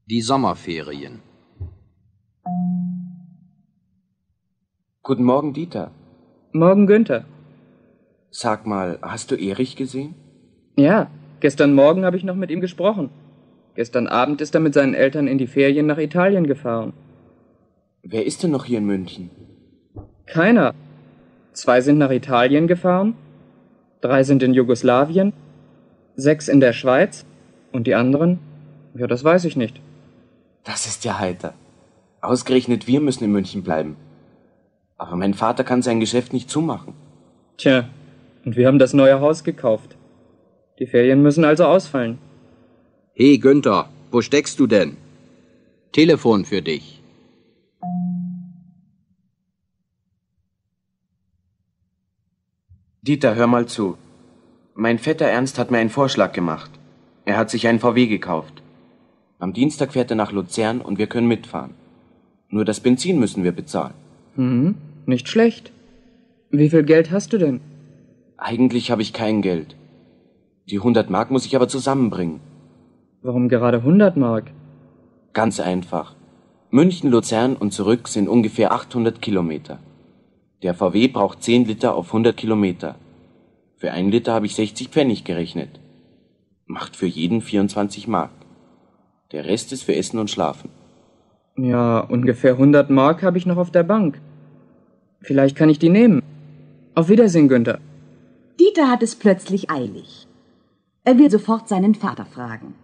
Die Sommerferien. Guten Morgen, Dieter. Morgen, Günther. Sag mal, hast du Erich gesehen? Ja, gestern Morgen habe ich noch mit ihm gesprochen. Gestern Abend ist er mit seinen Eltern in die Ferien nach Italien gefahren. Wer ist denn noch hier in München? Keiner. 2 sind nach Italien gefahren, 3 sind in Jugoslawien, 6 in der Schweiz und die anderen? Ja, das weiß ich nicht. Das ist ja heiter. Ausgerechnet wir müssen in München bleiben. Aber mein Vater kann sein Geschäft nicht zumachen. Tja, und wir haben das neue Haus gekauft. Die Ferien müssen also ausfallen. Hey Günther, wo steckst du denn? Telefon für dich. Dieter, hör mal zu. Mein Vetter Ernst hat mir einen Vorschlag gemacht. Er hat sich einen VW gekauft. Am Dienstag fährt er nach Luzern und wir können mitfahren. Nur das Benzin müssen wir bezahlen. Nicht schlecht. Wie viel Geld hast du denn? Eigentlich habe ich kein Geld. Die 100 Mark muss ich aber zusammenbringen. Warum gerade 100 Mark? Ganz einfach. München, Luzern und zurück sind ungefähr 800 Kilometer. Der VW braucht 10 Liter auf 100 Kilometer. Für 1 Liter habe ich 60 Pfennig gerechnet. Macht für jeden 24 Mark. Der Rest ist für Essen und Schlafen. Ja, ungefähr 100 Mark habe ich noch auf der Bank. Vielleicht kann ich die nehmen. Auf Wiedersehen, Günther. Dieter hat es plötzlich eilig. Er will sofort seinen Vater fragen.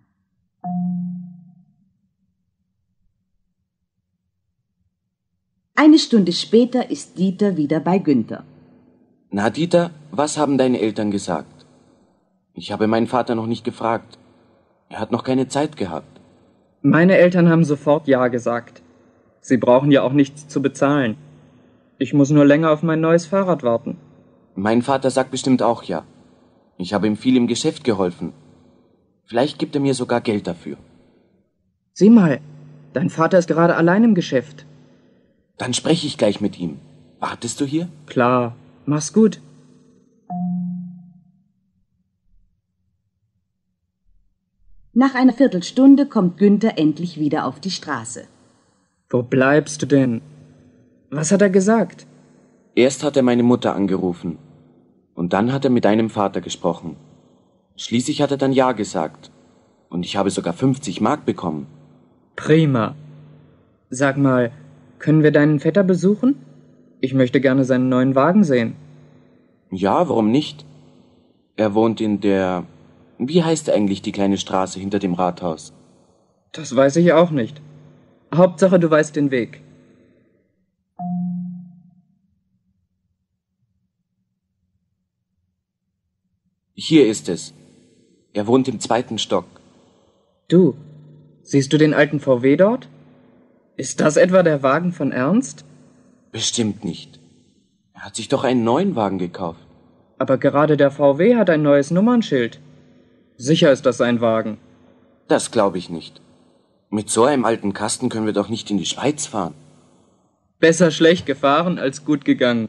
Eine Stunde später ist Dieter wieder bei Günther. Na, Dieter, was haben deine Eltern gesagt? Ich habe meinen Vater noch nicht gefragt. Er hat noch keine Zeit gehabt. Meine Eltern haben sofort Ja gesagt. Sie brauchen ja auch nichts zu bezahlen. Ich muss nur länger auf mein neues Fahrrad warten. Mein Vater sagt bestimmt auch ja. Ich habe ihm viel im Geschäft geholfen. Vielleicht gibt er mir sogar Geld dafür. Sieh mal, dein Vater ist gerade allein im Geschäft. Dann spreche ich gleich mit ihm. Wartest du hier? Klar, mach's gut. Nach einer Viertelstunde kommt Günther endlich wieder auf die Straße. Wo bleibst du denn? Was hat er gesagt? Erst hat er meine Mutter angerufen. Und dann hat er mit deinem Vater gesprochen. Schließlich hat er dann Ja gesagt. Und ich habe sogar 50 Mark bekommen. Prima. Sag mal, können wir deinen Vetter besuchen? Ich möchte gerne seinen neuen Wagen sehen. Ja, warum nicht? Er wohnt in der... Wie heißt eigentlich die kleine Straße hinter dem Rathaus? Das weiß ich auch nicht. Hauptsache, du weißt den Weg. Hier ist es. Er wohnt im 2. Stock. Du, siehst du den alten VW dort? Ist das etwa der Wagen von Ernst? Bestimmt nicht. Er hat sich doch einen neuen Wagen gekauft. Aber gerade der VW hat ein neues Nummernschild. Sicher ist das sein Wagen. Das glaube ich nicht. Mit so einem alten Kasten können wir doch nicht in die Schweiz fahren. Besser schlecht gefahren als gut gegangen.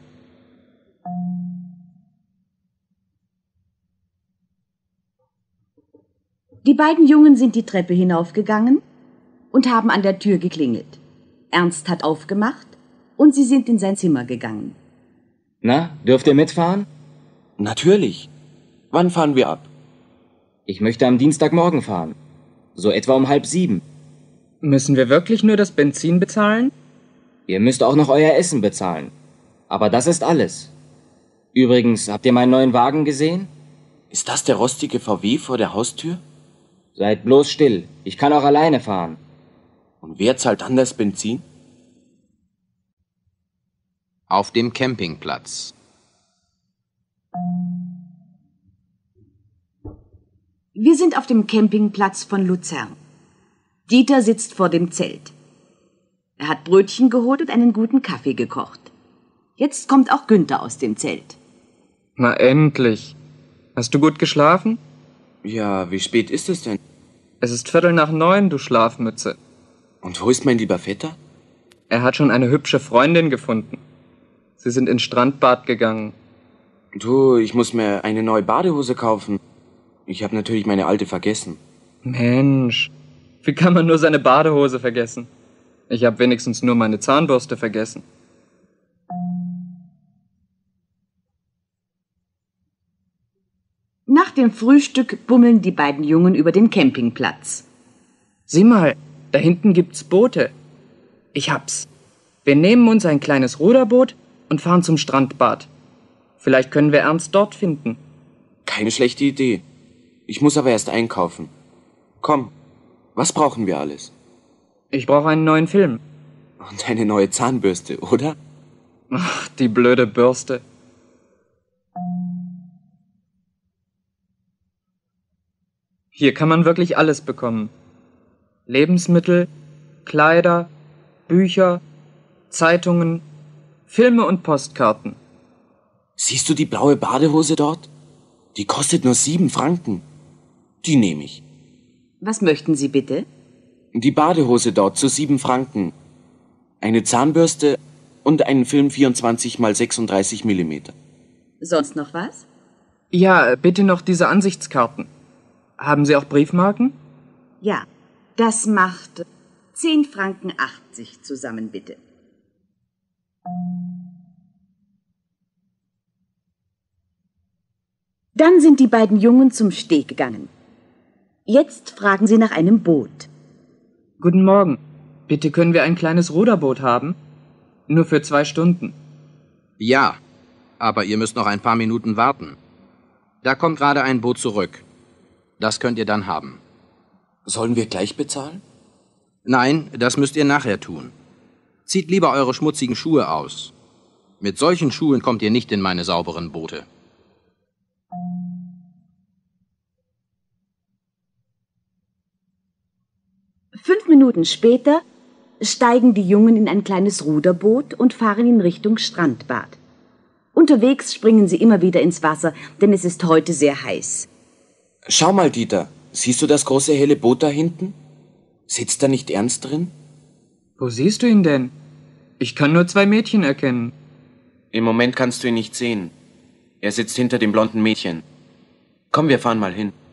Die beiden Jungen sind die Treppe hinaufgegangen und haben an der Tür geklingelt. Ernst hat aufgemacht und sie sind in sein Zimmer gegangen. Na, dürft ihr mitfahren? Natürlich. Wann fahren wir ab? Ich möchte am Dienstagmorgen fahren. So etwa um 6:30. Müssen wir wirklich nur das Benzin bezahlen? Ihr müsst auch noch euer Essen bezahlen. Aber das ist alles. Übrigens, habt ihr meinen neuen Wagen gesehen? Ist das der rostige VW vor der Haustür? Seid bloß still. Ich kann auch alleine fahren. Und wer zahlt dann das Benzin? Auf dem Campingplatz. Wir sind auf dem Campingplatz von Luzern. Dieter sitzt vor dem Zelt. Er hat Brötchen geholt und einen guten Kaffee gekocht. Jetzt kommt auch Günther aus dem Zelt. Na endlich. Hast du gut geschlafen? Ja, wie spät ist es denn? Es ist 8:45, du Schlafmütze. Und wo ist mein lieber Vetter? Er hat schon eine hübsche Freundin gefunden. Sie sind ins Strandbad gegangen. Du, ich muss mir eine neue Badehose kaufen. Ich habe natürlich meine alte vergessen. Mensch, Wie kann man nur seine Badehose vergessen? Ich habe wenigstens nur meine Zahnbürste vergessen. Nach dem Frühstück bummeln die beiden Jungen über den Campingplatz. Sieh mal, da hinten gibt's Boote. Ich hab's. Wir nehmen uns ein kleines Ruderboot und fahren zum Strandbad. Vielleicht können wir Ernst dort finden. Keine schlechte Idee. Ich muss aber erst einkaufen. Komm, was brauchen wir alles? Ich brauche einen neuen Film. Und eine neue Zahnbürste, oder? Ach, die blöde Bürste. Hier kann man wirklich alles bekommen. Lebensmittel, Kleider, Bücher, Zeitungen, Filme und Postkarten. Siehst du die blaue Badehose dort? Die kostet nur 7 Franken. Die nehme ich. Was möchten Sie bitte? Die Badehose dort zu 7 Franken. Eine Zahnbürste und einen Film 24 x 36 Millimeter. Sonst noch was? Ja, bitte noch diese Ansichtskarten. Haben Sie auch Briefmarken? Ja, das macht 10 Franken 80 zusammen, bitte. Dann sind die beiden Jungen zum Steg gegangen. Jetzt fragen sie nach einem Boot. Guten Morgen. Bitte können wir ein kleines Ruderboot haben? Nur für 2 Stunden. Ja, aber ihr müsst noch ein paar Minuten warten. Da kommt gerade ein Boot zurück. Das könnt ihr dann haben. Sollen wir gleich bezahlen? Nein, das müsst ihr nachher tun. Zieht lieber eure schmutzigen Schuhe aus. Mit solchen Schuhen kommt ihr nicht in meine sauberen Boote. Fünf Minuten später steigen die Jungen in ein kleines Ruderboot und fahren in Richtung Strandbad. Unterwegs springen sie immer wieder ins Wasser, denn es ist heute sehr heiß. Schau mal, Dieter. Siehst du das große helle Boot da hinten? Sitzt da nicht Ernst drin? Wo siehst du ihn denn? Ich kann nur 2 Mädchen erkennen. Im Moment kannst du ihn nicht sehen. Er sitzt hinter dem blonden Mädchen. Komm, wir fahren mal hin.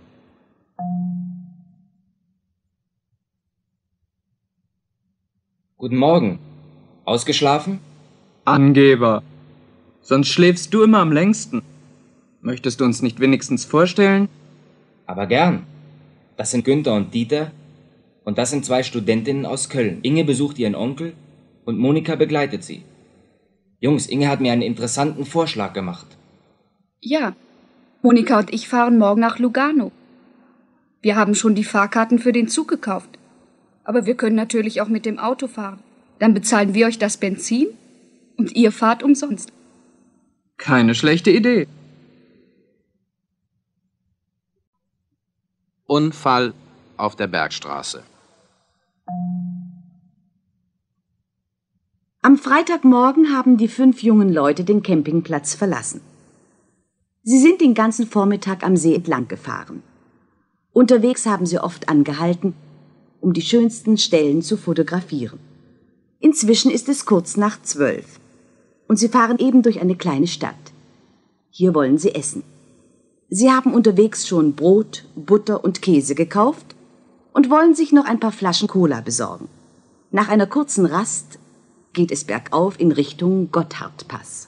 Guten Morgen. Ausgeschlafen? Angeber. Sonst schläfst du immer am längsten. Möchtest du uns nicht wenigstens vorstellen? Aber gern. Das sind Günther und Dieter und das sind 2 Studentinnen aus Köln. Inge besucht ihren Onkel und Monika begleitet sie. Jungs, Inge hat mir einen interessanten Vorschlag gemacht. Ja, Monika und ich fahren morgen nach Lugano. Wir haben schon die Fahrkarten für den Zug gekauft. Aber wir können natürlich auch mit dem Auto fahren. Dann bezahlen wir euch das Benzin und ihr fahrt umsonst. Keine schlechte Idee. Unfall auf der Bergstraße. Am Freitagmorgen haben die 5 jungen Leute den Campingplatz verlassen. Sie sind den ganzen Vormittag am See entlang gefahren. Unterwegs haben sie oft angehalten, um die schönsten Stellen zu fotografieren. Inzwischen ist es kurz nach 12 und sie fahren eben durch eine kleine Stadt. Hier wollen sie essen. Sie haben unterwegs schon Brot, Butter und Käse gekauft und wollen sich noch ein paar Flaschen Cola besorgen. Nach einer kurzen Rast geht es bergauf in Richtung Gotthardpass.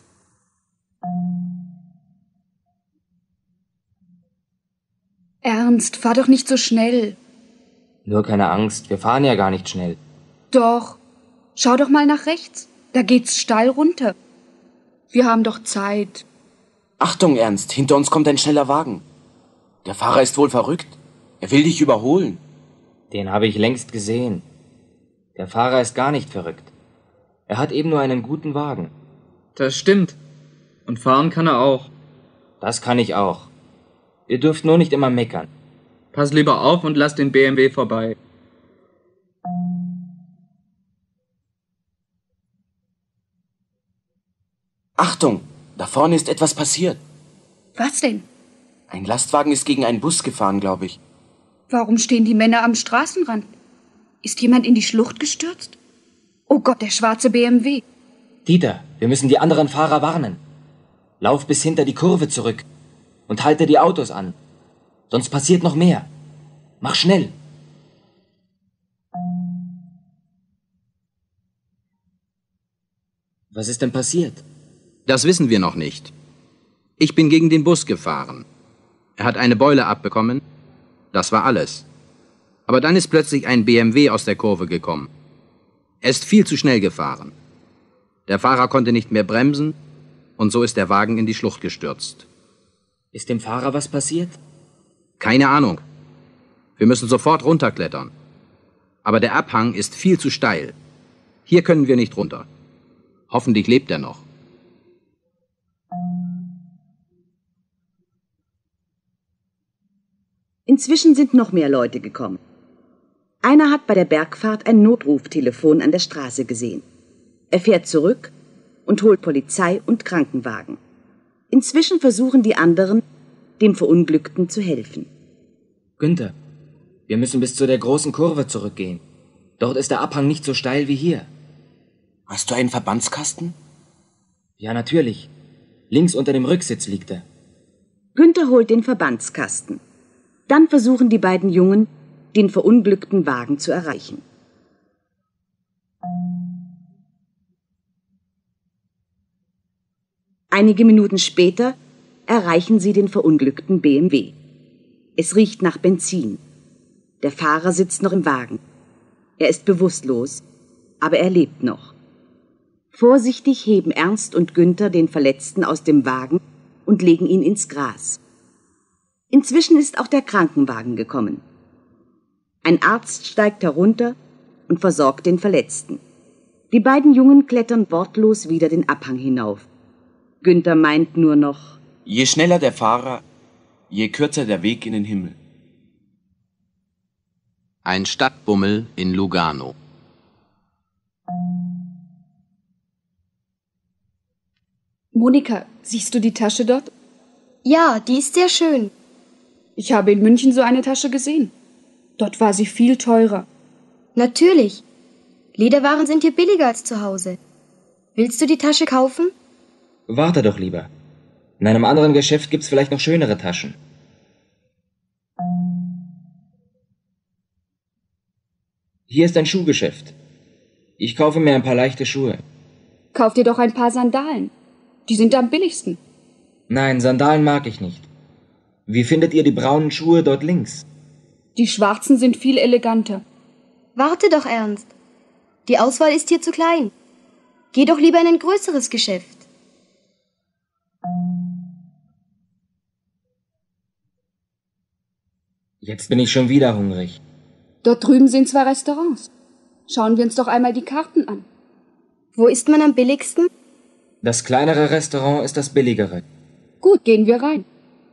Ernst, fahr doch nicht so schnell. Nur keine Angst, wir fahren ja gar nicht schnell. Doch. Schau doch mal nach rechts. Da geht's steil runter. Wir haben doch Zeit. Achtung, Ernst, hinter uns kommt ein schneller Wagen. Der Fahrer ist wohl verrückt. Er will dich überholen. Den habe ich längst gesehen. Der Fahrer ist gar nicht verrückt. Er hat eben nur einen guten Wagen. Das stimmt. Und fahren kann er auch. Das kann ich auch. Ihr dürft nur nicht immer meckern. Pass lieber auf und lass den BMW vorbei. Achtung, da vorne ist etwas passiert. Was denn? Ein Lastwagen ist gegen einen Bus gefahren, glaube ich. Warum stehen die Männer am Straßenrand? Ist jemand in die Schlucht gestürzt? Oh Gott, der schwarze BMW. Dieter, wir müssen die anderen Fahrer warnen. Lauf bis hinter die Kurve zurück und halte die Autos an. Sonst passiert noch mehr. Mach schnell. Was ist denn passiert? Das wissen wir noch nicht. Ich bin gegen den Bus gefahren. Er hat eine Beule abbekommen. Das war alles. Aber dann ist plötzlich ein BMW aus der Kurve gekommen. Er ist viel zu schnell gefahren. Der Fahrer konnte nicht mehr bremsen und so ist der Wagen in die Schlucht gestürzt. Ist dem Fahrer was passiert? Keine Ahnung. Wir müssen sofort runterklettern. Aber der Abhang ist viel zu steil. Hier können wir nicht runter. Hoffentlich lebt er noch. Inzwischen sind noch mehr Leute gekommen. Einer hat bei der Bergfahrt ein Notruftelefon an der Straße gesehen. Er fährt zurück und holt Polizei und Krankenwagen. Inzwischen versuchen die anderen, dem Verunglückten zu helfen. Günther, wir müssen bis zu der großen Kurve zurückgehen. Dort ist der Abhang nicht so steil wie hier. Hast du einen Verbandskasten? Ja, natürlich. Links unter dem Rücksitz liegt er. Günther holt den Verbandskasten. Dann versuchen die beiden Jungen, den verunglückten Wagen zu erreichen. Einige Minuten später erreichen sie den verunglückten BMW. Es riecht nach Benzin. Der Fahrer sitzt noch im Wagen. Er ist bewusstlos, aber er lebt noch. Vorsichtig heben Ernst und Günther den Verletzten aus dem Wagen und legen ihn ins Gras. Inzwischen ist auch der Krankenwagen gekommen. Ein Arzt steigt herunter und versorgt den Verletzten. Die beiden Jungen klettern wortlos wieder den Abhang hinauf. Günther meint nur noch: Je schneller der Fahrer, je kürzer der Weg in den Himmel. Ein Stadtbummel in Lugano. Monika, siehst du die Tasche dort? Ja, die ist sehr schön. Ich habe in München so eine Tasche gesehen. Dort war sie viel teurer. Natürlich. Lederwaren sind hier billiger als zu Hause. Willst du die Tasche kaufen? Warte doch lieber. In einem anderen Geschäft gibt's vielleicht noch schönere Taschen. Hier ist ein Schuhgeschäft. Ich kaufe mir ein paar leichte Schuhe. Kauf dir doch ein paar Sandalen. Die sind am billigsten. Nein, Sandalen mag ich nicht. Wie findet ihr die braunen Schuhe dort links? Die schwarzen sind viel eleganter. Warte doch, Ernst. Die Auswahl ist hier zu klein. Geh doch lieber in ein größeres Geschäft. Jetzt bin ich schon wieder hungrig. Dort drüben sind 2 Restaurants. Schauen wir uns doch einmal die Karten an. Wo ist man am billigsten? Das kleinere Restaurant ist das billigere. Gut, gehen wir rein.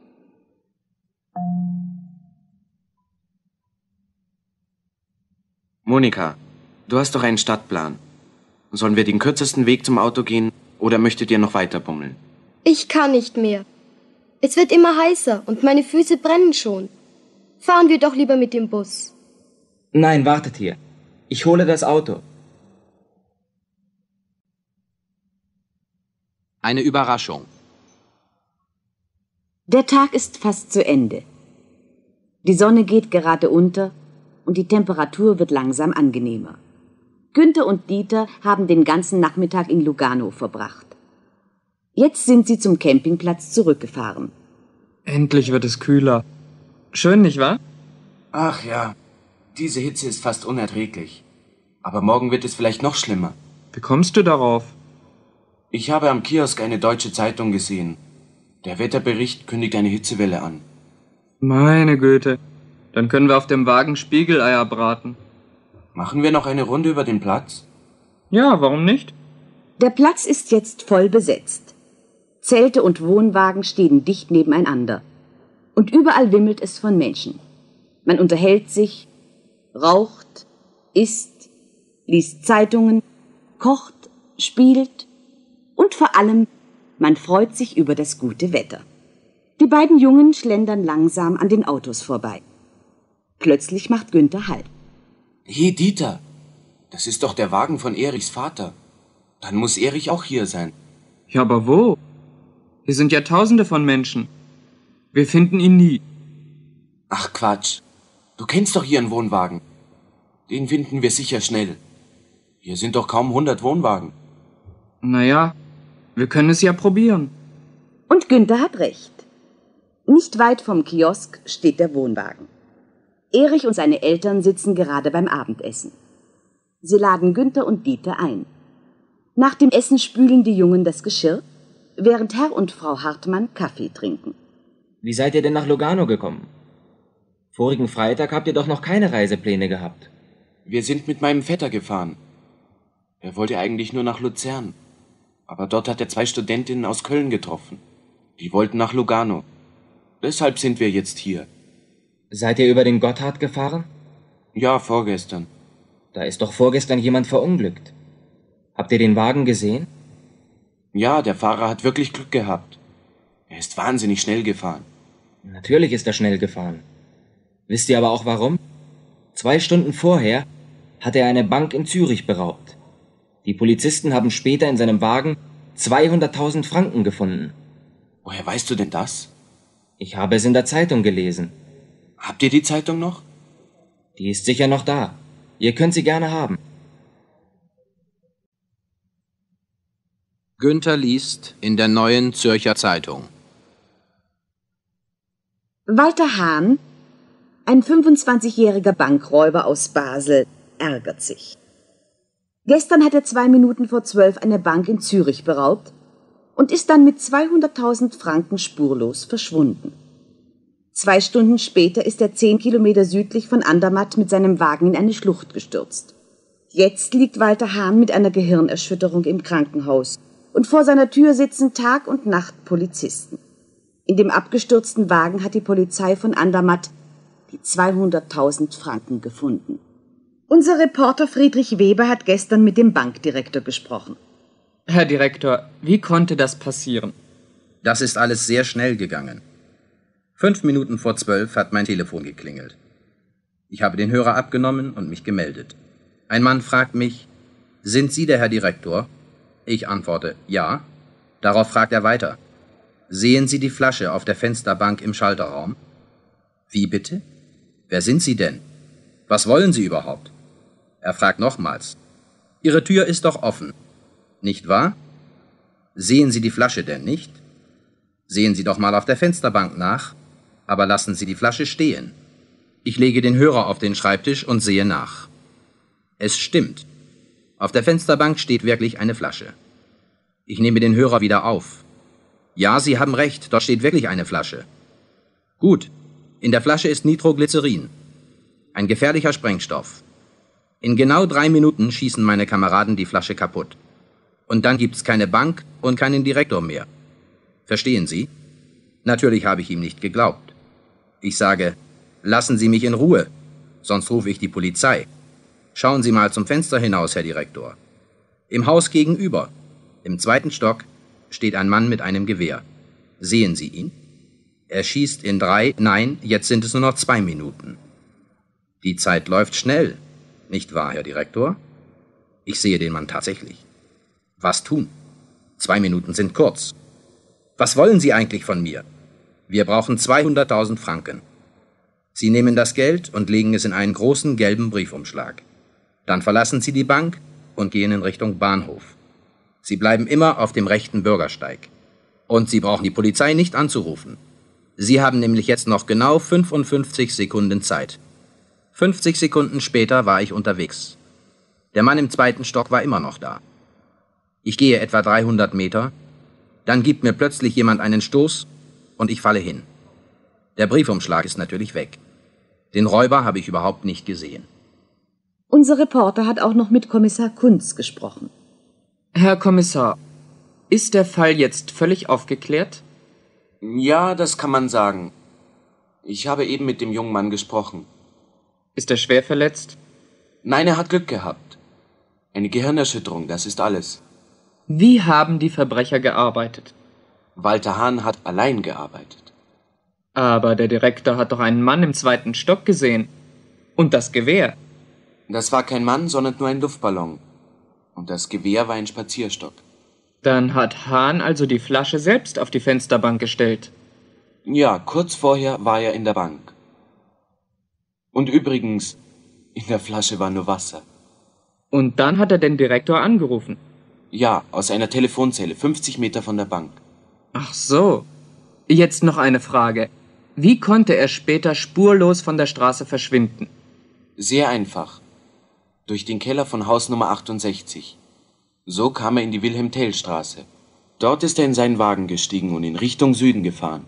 Monika, du hast doch einen Stadtplan. Sollen wir den kürzesten Weg zum Auto gehen oder möchtet ihr noch weiter bummeln? Ich kann nicht mehr. Es wird immer heißer und meine Füße brennen schon. Fahren wir doch lieber mit dem Bus. Nein, wartet hier. Ich hole das Auto. Eine Überraschung. Der Tag ist fast zu Ende. Die Sonne geht gerade unter und die Temperatur wird langsam angenehmer. Günther und Dieter haben den ganzen Nachmittag in Lugano verbracht. Jetzt sind sie zum Campingplatz zurückgefahren. Endlich wird es kühler. Schön, nicht wahr? Ach ja, diese Hitze ist fast unerträglich. Aber morgen wird es vielleicht noch schlimmer. Wie kommst du darauf? Ich habe am Kiosk eine deutsche Zeitung gesehen. Der Wetterbericht kündigt eine Hitzewelle an. Meine Güte. Dann können wir auf dem Wagen Spiegeleier braten. Machen wir noch eine Runde über den Platz? Ja, warum nicht? Der Platz ist jetzt voll besetzt. Zelte und Wohnwagen stehen dicht nebeneinander. Und überall wimmelt es von Menschen. Man unterhält sich, raucht, isst, liest Zeitungen, kocht, spielt und vor allem, man freut sich über das gute Wetter. Die beiden Jungen schlendern langsam an den Autos vorbei. Plötzlich macht Günther Halt. Hey Dieter, das ist doch der Wagen von Erichs Vater. Dann muss Erich auch hier sein. Ja, aber wo? Hier sind ja Tausende von Menschen. Wir finden ihn nie. Ach Quatsch, du kennst doch ihren Wohnwagen. Den finden wir sicher schnell. Hier sind doch kaum 100 Wohnwagen. Naja, wir können es ja probieren. Und Günther hat recht. Nicht weit vom Kiosk steht der Wohnwagen. Erich und seine Eltern sitzen gerade beim Abendessen. Sie laden Günther und Dieter ein. Nach dem Essen spülen die Jungen das Geschirr, während Herr und Frau Hartmann Kaffee trinken. Wie seid ihr denn nach Lugano gekommen? Vorigen Freitag habt ihr doch noch keine Reisepläne gehabt. Wir sind mit meinem Vetter gefahren. Er wollte eigentlich nur nach Luzern. Aber dort hat er 2 Studentinnen aus Köln getroffen. Die wollten nach Lugano. Deshalb sind wir jetzt hier. Seid ihr über den Gotthard gefahren? Ja, vorgestern. Da ist doch vorgestern jemand verunglückt. Habt ihr den Wagen gesehen? Ja, der Fahrer hat wirklich Glück gehabt. Er ist wahnsinnig schnell gefahren. Natürlich ist er schnell gefahren. Wisst ihr aber auch warum? 2 Stunden vorher hat er eine Bank in Zürich beraubt. Die Polizisten haben später in seinem Wagen 200.000 Franken gefunden. Woher weißt du denn das? Ich habe es in der Zeitung gelesen. Habt ihr die Zeitung noch? Die ist sicher noch da. Ihr könnt sie gerne haben. Günther liest in der Neuen Zürcher Zeitung. Walter Hahn, ein 25-jähriger Bankräuber aus Basel, ärgert sich. Gestern hat er 2 Minuten vor 12 eine Bank in Zürich beraubt und ist dann mit 200.000 Franken spurlos verschwunden. 2 Stunden später ist er 10 Kilometer südlich von Andermatt mit seinem Wagen in eine Schlucht gestürzt. Jetzt liegt Walter Hahn mit einer Gehirnerschütterung im Krankenhaus und vor seiner Tür sitzen Tag und Nacht Polizisten. In dem abgestürzten Wagen hat die Polizei von Andermatt die 200.000 Franken gefunden. Unser Reporter Friedrich Weber hat gestern mit dem Bankdirektor gesprochen. Herr Direktor, wie konnte das passieren? Das ist alles sehr schnell gegangen. 5 Minuten vor 12 hat mein Telefon geklingelt. Ich habe den Hörer abgenommen und mich gemeldet. Ein Mann fragt mich, sind Sie der Herr Direktor? Ich antworte, ja. Darauf fragt er weiter. Sehen Sie die Flasche auf der Fensterbank im Schalterraum? Wie bitte? Wer sind Sie denn? Was wollen Sie überhaupt? Er fragt nochmals. Ihre Tür ist doch offen. Nicht wahr? Sehen Sie die Flasche denn nicht? Sehen Sie doch mal auf der Fensterbank nach, aber lassen Sie die Flasche stehen. Ich lege den Hörer auf den Schreibtisch und sehe nach. Es stimmt. Auf der Fensterbank steht wirklich eine Flasche. Ich nehme den Hörer wieder auf. Ja, Sie haben recht, dort steht wirklich eine Flasche. Gut, in der Flasche ist Nitroglycerin. Ein gefährlicher Sprengstoff. In genau 3 Minuten schießen meine Kameraden die Flasche kaputt. Und dann gibt's keine Bank und keinen Direktor mehr. Verstehen Sie? Natürlich habe ich ihm nicht geglaubt. Ich sage, lassen Sie mich in Ruhe, sonst rufe ich die Polizei. Schauen Sie mal zum Fenster hinaus, Herr Direktor. Im Haus gegenüber, im 2. Stock, steht ein Mann mit einem Gewehr. Sehen Sie ihn? Er schießt in 3, nein, jetzt sind es nur noch 2 Minuten. Die Zeit läuft schnell, nicht wahr, Herr Direktor? Ich sehe den Mann tatsächlich. Was tun? 2 Minuten sind kurz. Was wollen Sie eigentlich von mir? Wir brauchen 200.000 Franken. Sie nehmen das Geld und legen es in einen großen gelben Briefumschlag. Dann verlassen Sie die Bank und gehen in Richtung Bahnhof. Sie bleiben immer auf dem rechten Bürgersteig. Und Sie brauchen die Polizei nicht anzurufen. Sie haben nämlich jetzt noch genau 55 Sekunden Zeit. 50 Sekunden später war ich unterwegs. Der Mann im 2. Stock war immer noch da. Ich gehe etwa 300 Meter, dann gibt mir plötzlich jemand einen Stoß und ich falle hin. Der Briefumschlag ist natürlich weg. Den Räuber habe ich überhaupt nicht gesehen. Unser Reporter hat auch noch mit Kommissar Kunz gesprochen. Herr Kommissar, ist der Fall jetzt völlig aufgeklärt? Ja, das kann man sagen. Ich habe eben mit dem jungen Mann gesprochen. Ist er schwer verletzt? Nein, er hat Glück gehabt. Eine Gehirnerschütterung, das ist alles. Wie haben die Verbrecher gearbeitet? Walter Hahn hat allein gearbeitet. Aber der Direktor hat doch einen Mann im 2. Stock gesehen. Und das Gewehr. Das war kein Mann, sondern nur ein Luftballon. Und das Gewehr war ein Spazierstock. Dann hat Hahn also die Flasche selbst auf die Fensterbank gestellt. Ja, kurz vorher war er in der Bank. Und übrigens, in der Flasche war nur Wasser. Und dann hat er den Direktor angerufen. Ja, aus einer Telefonzelle, 50 Meter von der Bank. Ach so. Jetzt noch eine Frage. Wie konnte er später spurlos von der Straße verschwinden? Sehr einfach. Durch den Keller von Haus Nummer 68. So kam er in die Wilhelm-Tell-Straße. Dort ist er in seinen Wagen gestiegen und in Richtung Süden gefahren.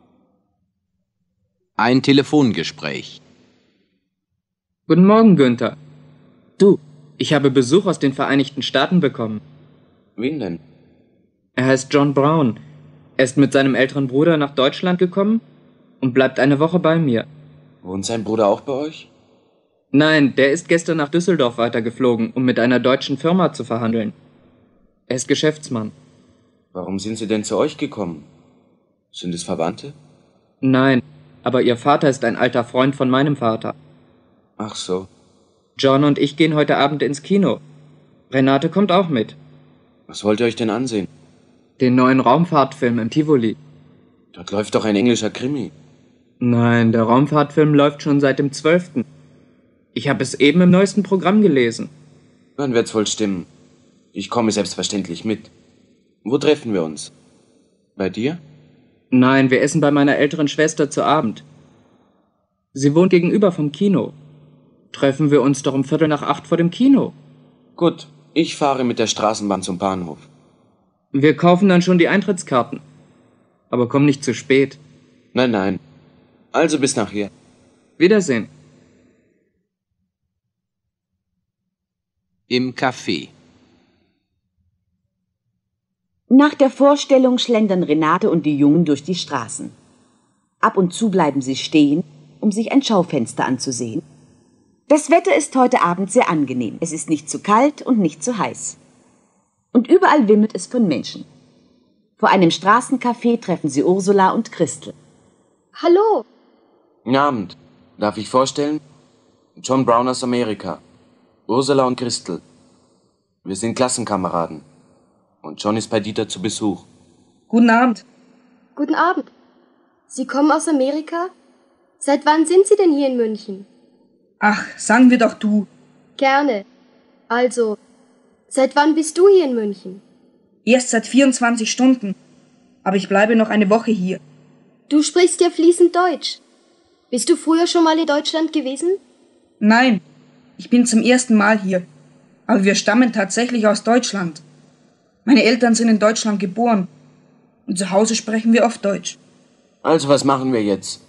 Ein Telefongespräch. Guten Morgen, Günther. Du, ich habe Besuch aus den Vereinigten Staaten bekommen. Wen denn? Er heißt John Brown. Er ist mit seinem älteren Bruder nach Deutschland gekommen und bleibt eine Woche bei mir. Wohnt sein Bruder auch bei euch? Nein, der ist gestern nach Düsseldorf weitergeflogen, um mit einer deutschen Firma zu verhandeln. Er ist Geschäftsmann. Warum sind sie denn zu euch gekommen? Sind es Verwandte? Nein, aber ihr Vater ist ein alter Freund von meinem Vater. Ach so. John und ich gehen heute Abend ins Kino. Renate kommt auch mit. Was wollt ihr euch denn ansehen? Den neuen Raumfahrtfilm im Tivoli. Dort läuft doch ein englischer Krimi. Nein, der Raumfahrtfilm läuft schon seit dem 12. Ich habe es eben im neuesten Programm gelesen. Dann wird's wohl stimmen. Ich komme selbstverständlich mit. Wo treffen wir uns? Bei dir? Nein, wir essen bei meiner älteren Schwester zu Abend. Sie wohnt gegenüber vom Kino. Treffen wir uns doch um 7:45 vor dem Kino. Gut, ich fahre mit der Straßenbahn zum Bahnhof. Wir kaufen dann schon die Eintrittskarten. Aber komm nicht zu spät. Nein, nein. Also bis nachher. Wiedersehen. Im Café. Nach der Vorstellung schlendern Renate und die Jungen durch die Straßen. Ab und zu bleiben sie stehen, um sich ein Schaufenster anzusehen. Das Wetter ist heute Abend sehr angenehm. Es ist nicht zu kalt und nicht zu heiß. Und überall wimmelt es von Menschen. Vor einem Straßencafé treffen sie Ursula und Christel. Hallo. Guten Abend. Darf ich vorstellen? John Brown aus Amerika. Ursula und Christel. Wir sind Klassenkameraden. Und John ist bei Dieter zu Besuch. Guten Abend. Guten Abend. Sie kommen aus Amerika? Seit wann sind Sie denn hier in München? Ach, sagen wir doch du. Gerne. Also, seit wann bist du hier in München? Erst seit 24 Stunden. Aber ich bleibe noch eine Woche hier. Du sprichst ja fließend Deutsch. Bist du früher schon mal in Deutschland gewesen? Nein, ich bin zum ersten Mal hier. Aber wir stammen tatsächlich aus Deutschland. Meine Eltern sind in Deutschland geboren. Und zu Hause sprechen wir oft Deutsch. Also, was machen wir jetzt?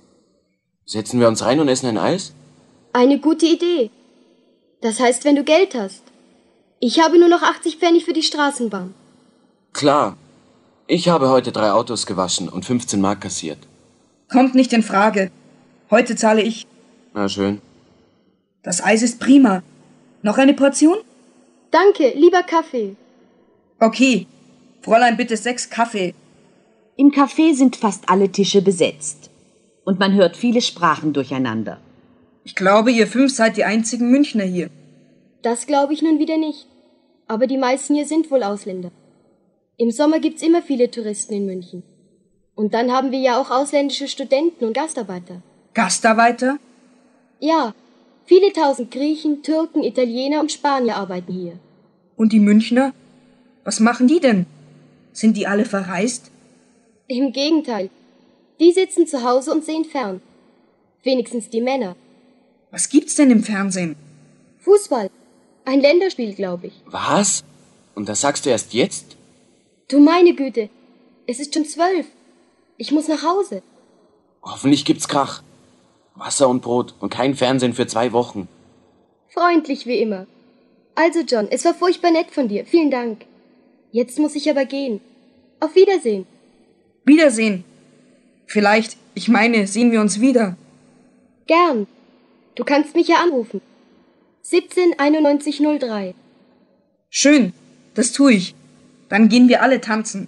Setzen wir uns rein und essen ein Eis? Eine gute Idee. Das heißt, wenn du Geld hast. Ich habe nur noch 80 Pfennig für die Straßenbahn. Klar. Ich habe heute 3 Autos gewaschen und 15 Mark kassiert. Kommt nicht in Frage. Heute zahle ich. Na schön. Das Eis ist prima. Noch eine Portion? Danke, lieber Kaffee. Okay. Fräulein, bitte 6 Kaffee. Im Café sind fast alle Tische besetzt. Und man hört viele Sprachen durcheinander. Ich glaube, ihr 5 seid die einzigen Münchner hier. Das glaube ich nun wieder nicht. Aber die meisten hier sind wohl Ausländer. Im Sommer gibt's immer viele Touristen in München. Und dann haben wir ja auch ausländische Studenten und Gastarbeiter. Gastarbeiter? Ja, viele tausend Griechen, Türken, Italiener und Spanier arbeiten hier. Und die Münchner? Was machen die denn? Sind die alle verreist? Im Gegenteil. Die sitzen zu Hause und sehen fern. Wenigstens die Männer. Was gibt's denn im Fernsehen? Fußball. Ein Länderspiel, glaube ich. Was? Und das sagst du erst jetzt? Du meine Güte. Es ist schon 12. Ich muss nach Hause. Hoffentlich gibt's Krach. Wasser und Brot und kein Fernsehen für 2 Wochen. Freundlich wie immer. Also John, es war furchtbar nett von dir. Vielen Dank. Jetzt muss ich aber gehen. Auf Wiedersehen. Wiedersehen. Vielleicht, ich meine, sehen wir uns wieder. Gern. Du kannst mich ja anrufen. 17 91 03. Schön, das tue ich. Dann gehen wir alle tanzen.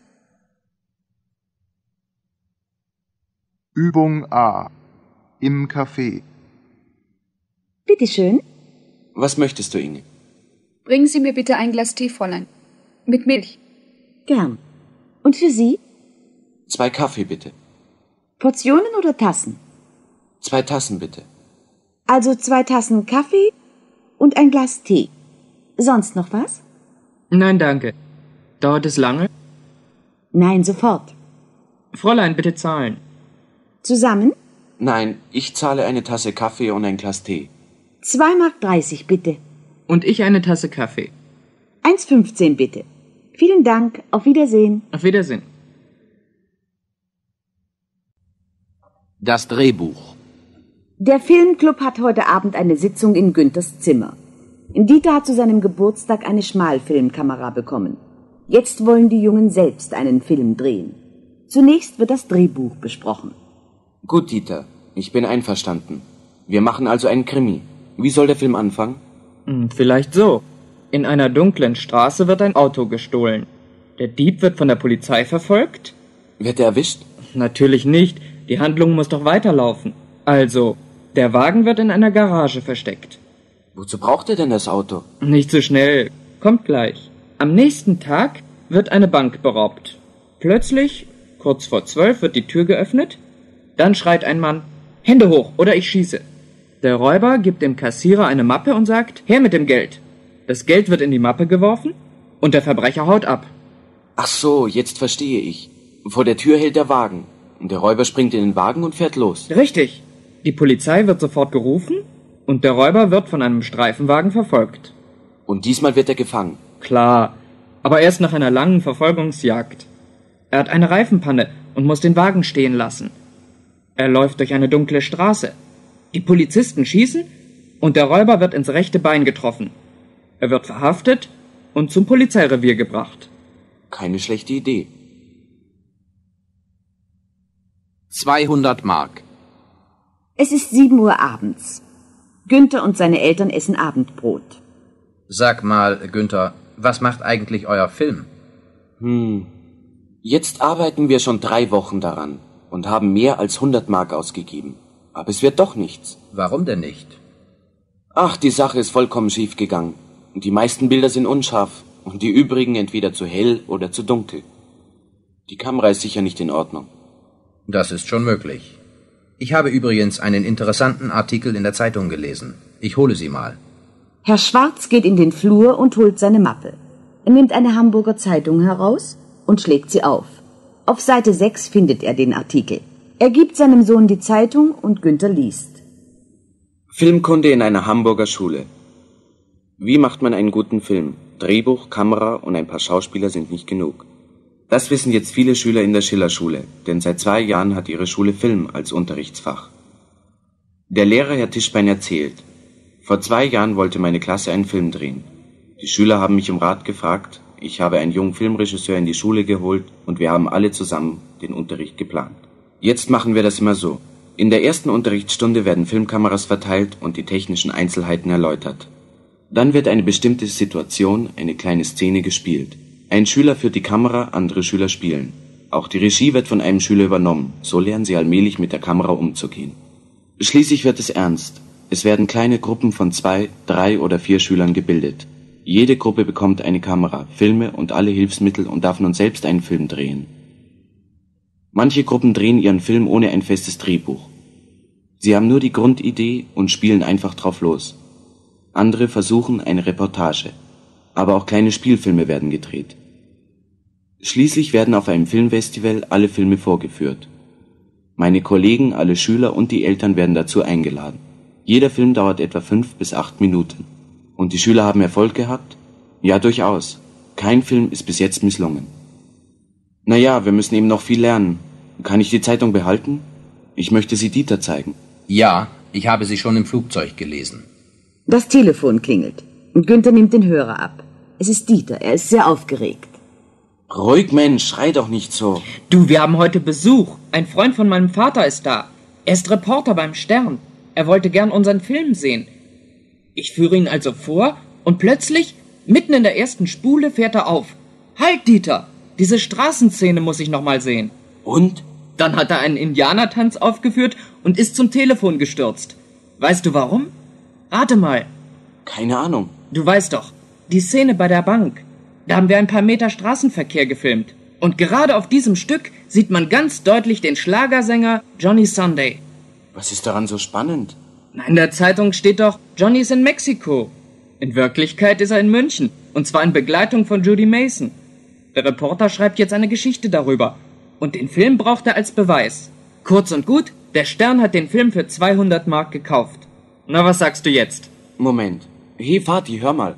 Übung A. Im Café. Bitte schön. Was möchtest du, Inge? Bringen Sie mir bitte ein Glas Tee, Fräulein. Mit Milch. Gern. Und für Sie? 2 Kaffee, bitte. Portionen oder Tassen? 2 Tassen, bitte. Also 2 Tassen Kaffee und ein Glas Tee. Sonst noch was? Nein, danke. Dauert es lange? Nein, sofort. Fräulein, bitte zahlen. Zusammen? Nein, ich zahle eine Tasse Kaffee und ein Glas Tee. 2,30 Mark, bitte. Und ich eine Tasse Kaffee. 1,15 bitte. Vielen Dank. Auf Wiedersehen. Auf Wiedersehen. Das Drehbuch. Der Filmclub hat heute Abend eine Sitzung in Günthers Zimmer. Dieter hat zu seinem Geburtstag eine Schmalfilmkamera bekommen. Jetzt wollen die Jungen selbst einen Film drehen. Zunächst wird das Drehbuch besprochen. Gut, Dieter, ich bin einverstanden. Wir machen also einen Krimi. Wie soll der Film anfangen? Vielleicht so. In einer dunklen Straße wird ein Auto gestohlen. Der Dieb wird von der Polizei verfolgt? Wird er erwischt? Natürlich nicht. Die Handlung muss doch weiterlaufen. Also, der Wagen wird in einer Garage versteckt. Wozu braucht er denn das Auto? Nicht so schnell. Kommt gleich. Am nächsten Tag wird eine Bank beraubt. Plötzlich, kurz vor 12, wird die Tür geöffnet. Dann schreit ein Mann, Hände hoch oder ich schieße. Der Räuber gibt dem Kassierer eine Mappe und sagt, her mit dem Geld. Das Geld wird in die Mappe geworfen und der Verbrecher haut ab. Ach so, jetzt verstehe ich. Vor der Tür hält der Wagen. Und der Räuber springt in den Wagen und fährt los. Richtig. Die Polizei wird sofort gerufen und der Räuber wird von einem Streifenwagen verfolgt. Und diesmal wird er gefangen. Klar, aber erst nach einer langen Verfolgungsjagd. Er hat eine Reifenpanne und muss den Wagen stehen lassen. Er läuft durch eine dunkle Straße. Die Polizisten schießen und der Räuber wird ins rechte Bein getroffen. Er wird verhaftet und zum Polizeirevier gebracht. Keine schlechte Idee. 200 Mark. Es ist 7 Uhr abends. Günther und seine Eltern essen Abendbrot. Sag mal, Günther, was macht eigentlich euer Film? Jetzt arbeiten wir schon 3 Wochen daran und haben mehr als 100 Mark ausgegeben. Aber es wird doch nichts. Warum denn nicht? Ach, die Sache ist vollkommen schief gegangen. Und die meisten Bilder sind unscharf und die übrigen entweder zu hell oder zu dunkel. Die Kamera ist sicher nicht in Ordnung. Das ist schon möglich. Ich habe übrigens einen interessanten Artikel in der Zeitung gelesen. Ich hole sie mal. Herr Schwarz geht in den Flur und holt seine Mappe. Er nimmt eine Hamburger Zeitung heraus und schlägt sie auf. Auf Seite 6 findet er den Artikel. Er gibt seinem Sohn die Zeitung und Günther liest. Filmkunde in einer Hamburger Schule. Wie macht man einen guten Film? Drehbuch, Kamera und ein paar Schauspieler sind nicht genug. Das wissen jetzt viele Schüler in der Schillerschule, denn seit 2 Jahren hat ihre Schule Film als Unterrichtsfach. Der Lehrer Herr Tischbein erzählt, vor 2 Jahren wollte meine Klasse einen Film drehen. Die Schüler haben mich um Rat gefragt, ich habe einen jungen Filmregisseur in die Schule geholt und wir haben alle zusammen den Unterricht geplant. Jetzt machen wir das immer so. In der ersten Unterrichtsstunde werden Filmkameras verteilt und die technischen Einzelheiten erläutert. Dann wird eine bestimmte Situation, eine kleine Szene gespielt. Ein Schüler führt die Kamera, andere Schüler spielen. Auch die Regie wird von einem Schüler übernommen. So lernen sie allmählich mit der Kamera umzugehen. Schließlich wird es ernst. Es werden kleine Gruppen von 2, 3 oder 4 Schülern gebildet. Jede Gruppe bekommt eine Kamera, Filme und alle Hilfsmittel und darf nun selbst einen Film drehen. Manche Gruppen drehen ihren Film ohne ein festes Drehbuch. Sie haben nur die Grundidee und spielen einfach drauf los. Andere versuchen eine Reportage. Aber auch kleine Spielfilme werden gedreht. Schließlich werden auf einem Filmfestival alle Filme vorgeführt. Meine Kollegen, alle Schüler und die Eltern werden dazu eingeladen. Jeder Film dauert etwa 5 bis 8 Minuten. Und die Schüler haben Erfolg gehabt? Ja, durchaus. Kein Film ist bis jetzt misslungen. Naja, wir müssen eben noch viel lernen. Kann ich die Zeitung behalten? Ich möchte sie Dieter zeigen. Ja, ich habe sie schon im Flugzeug gelesen. Das Telefon klingelt und Günther nimmt den Hörer ab. Es ist Dieter, er ist sehr aufgeregt. Ruhig, Mensch, schrei doch nicht so. Du, wir haben heute Besuch. Ein Freund von meinem Vater ist da. Er ist Reporter beim Stern. Er wollte gern unseren Film sehen. Ich führe ihn also vor und plötzlich, mitten in der ersten Spule, fährt er auf. Halt, Dieter! Diese Straßenszene muss ich noch mal sehen. Und? Dann hat er einen Indianertanz aufgeführt und ist zum Telefon gestürzt. Weißt du warum? Rate mal. Keine Ahnung. Du weißt doch, die Szene bei der Bank. Da haben wir ein paar Meter Straßenverkehr gefilmt. Und gerade auf diesem Stück sieht man ganz deutlich den Schlagersänger Johnny Sunday. Was ist daran so spannend? Na, in der Zeitung steht doch, Johnny ist in Mexiko. In Wirklichkeit ist er in München. Und zwar in Begleitung von Judy Mason. Der Reporter schreibt jetzt eine Geschichte darüber. Und den Film braucht er als Beweis. Kurz und gut, der Stern hat den Film für 200 Mark gekauft. Na, was sagst du jetzt? Moment. Hey, Vati, hör mal.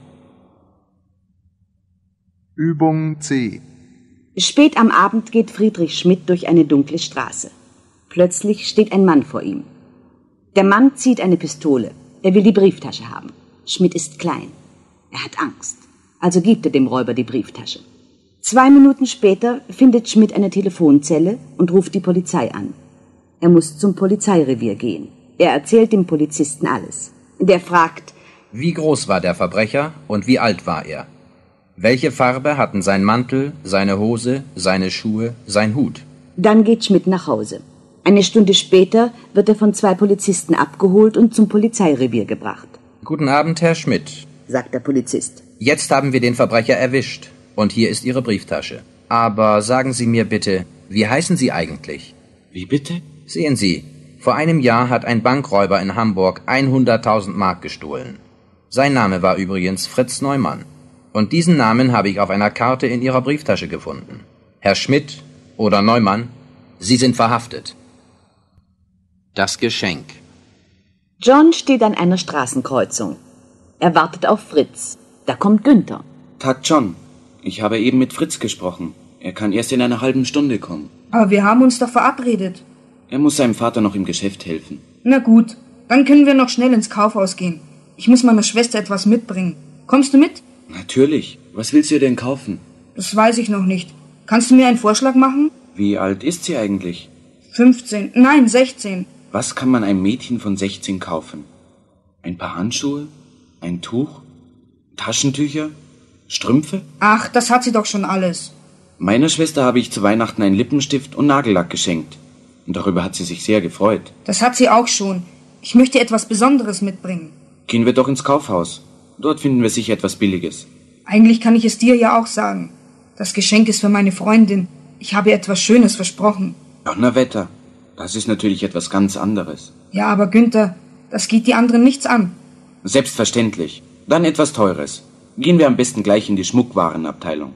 Übung C. Spät am Abend geht Friedrich Schmidt durch eine dunkle Straße. Plötzlich steht ein Mann vor ihm. Der Mann zieht eine Pistole. Er will die Brieftasche haben. Schmidt ist klein. Er hat Angst. Also gibt er dem Räuber die Brieftasche. 2 Minuten später findet Schmidt eine Telefonzelle und ruft die Polizei an. Er muss zum Polizeirevier gehen. Er erzählt dem Polizisten alles. Der fragt: Wie groß war der Verbrecher und wie alt war er? Welche Farbe hatten sein Mantel, seine Hose, seine Schuhe, sein Hut? Dann geht Schmidt nach Hause. Eine Stunde später wird er von 2 Polizisten abgeholt und zum Polizeirevier gebracht. Guten Abend, Herr Schmidt, sagt der Polizist. Jetzt haben wir den Verbrecher erwischt und hier ist Ihre Brieftasche. Aber sagen Sie mir bitte, wie heißen Sie eigentlich? Wie bitte? Sehen Sie, vor einem Jahr hat ein Bankräuber in Hamburg 100.000 Mark gestohlen. Sein Name war übrigens Fritz Neumann. Und diesen Namen habe ich auf einer Karte in Ihrer Brieftasche gefunden. Herr Schmidt oder Neumann, Sie sind verhaftet. Das Geschenk. John steht an einer Straßenkreuzung. Er wartet auf Fritz. Da kommt Günther. Tag, John. Ich habe eben mit Fritz gesprochen. Er kann erst in einer halben Stunde kommen. Aber wir haben uns doch verabredet. Er muss seinem Vater noch im Geschäft helfen. Na gut, dann können wir noch schnell ins Kaufhaus gehen. Ich muss meiner Schwester etwas mitbringen. Kommst du mit? Natürlich. Was willst du denn kaufen? Das weiß ich noch nicht. Kannst du mir einen Vorschlag machen? Wie alt ist sie eigentlich? 15, nein, 16. Was kann man einem Mädchen von 16 kaufen? Ein paar Handschuhe? Ein Tuch? Taschentücher? Strümpfe? Ach, das hat sie doch schon alles. Meiner Schwester habe ich zu Weihnachten einen Lippenstift und Nagellack geschenkt. Und darüber hat sie sich sehr gefreut. Das hat sie auch schon. Ich möchte etwas Besonderes mitbringen. Gehen wir doch ins Kaufhaus. Dort finden wir sicher etwas Billiges. Eigentlich kann ich es dir ja auch sagen. Das Geschenk ist für meine Freundin. Ich habe ihr etwas Schönes versprochen. Donnerwetter. Das ist natürlich etwas ganz anderes. Ja, aber Günther, das geht die anderen nichts an. Selbstverständlich. Dann etwas Teures. Gehen wir am besten gleich in die Schmuckwarenabteilung.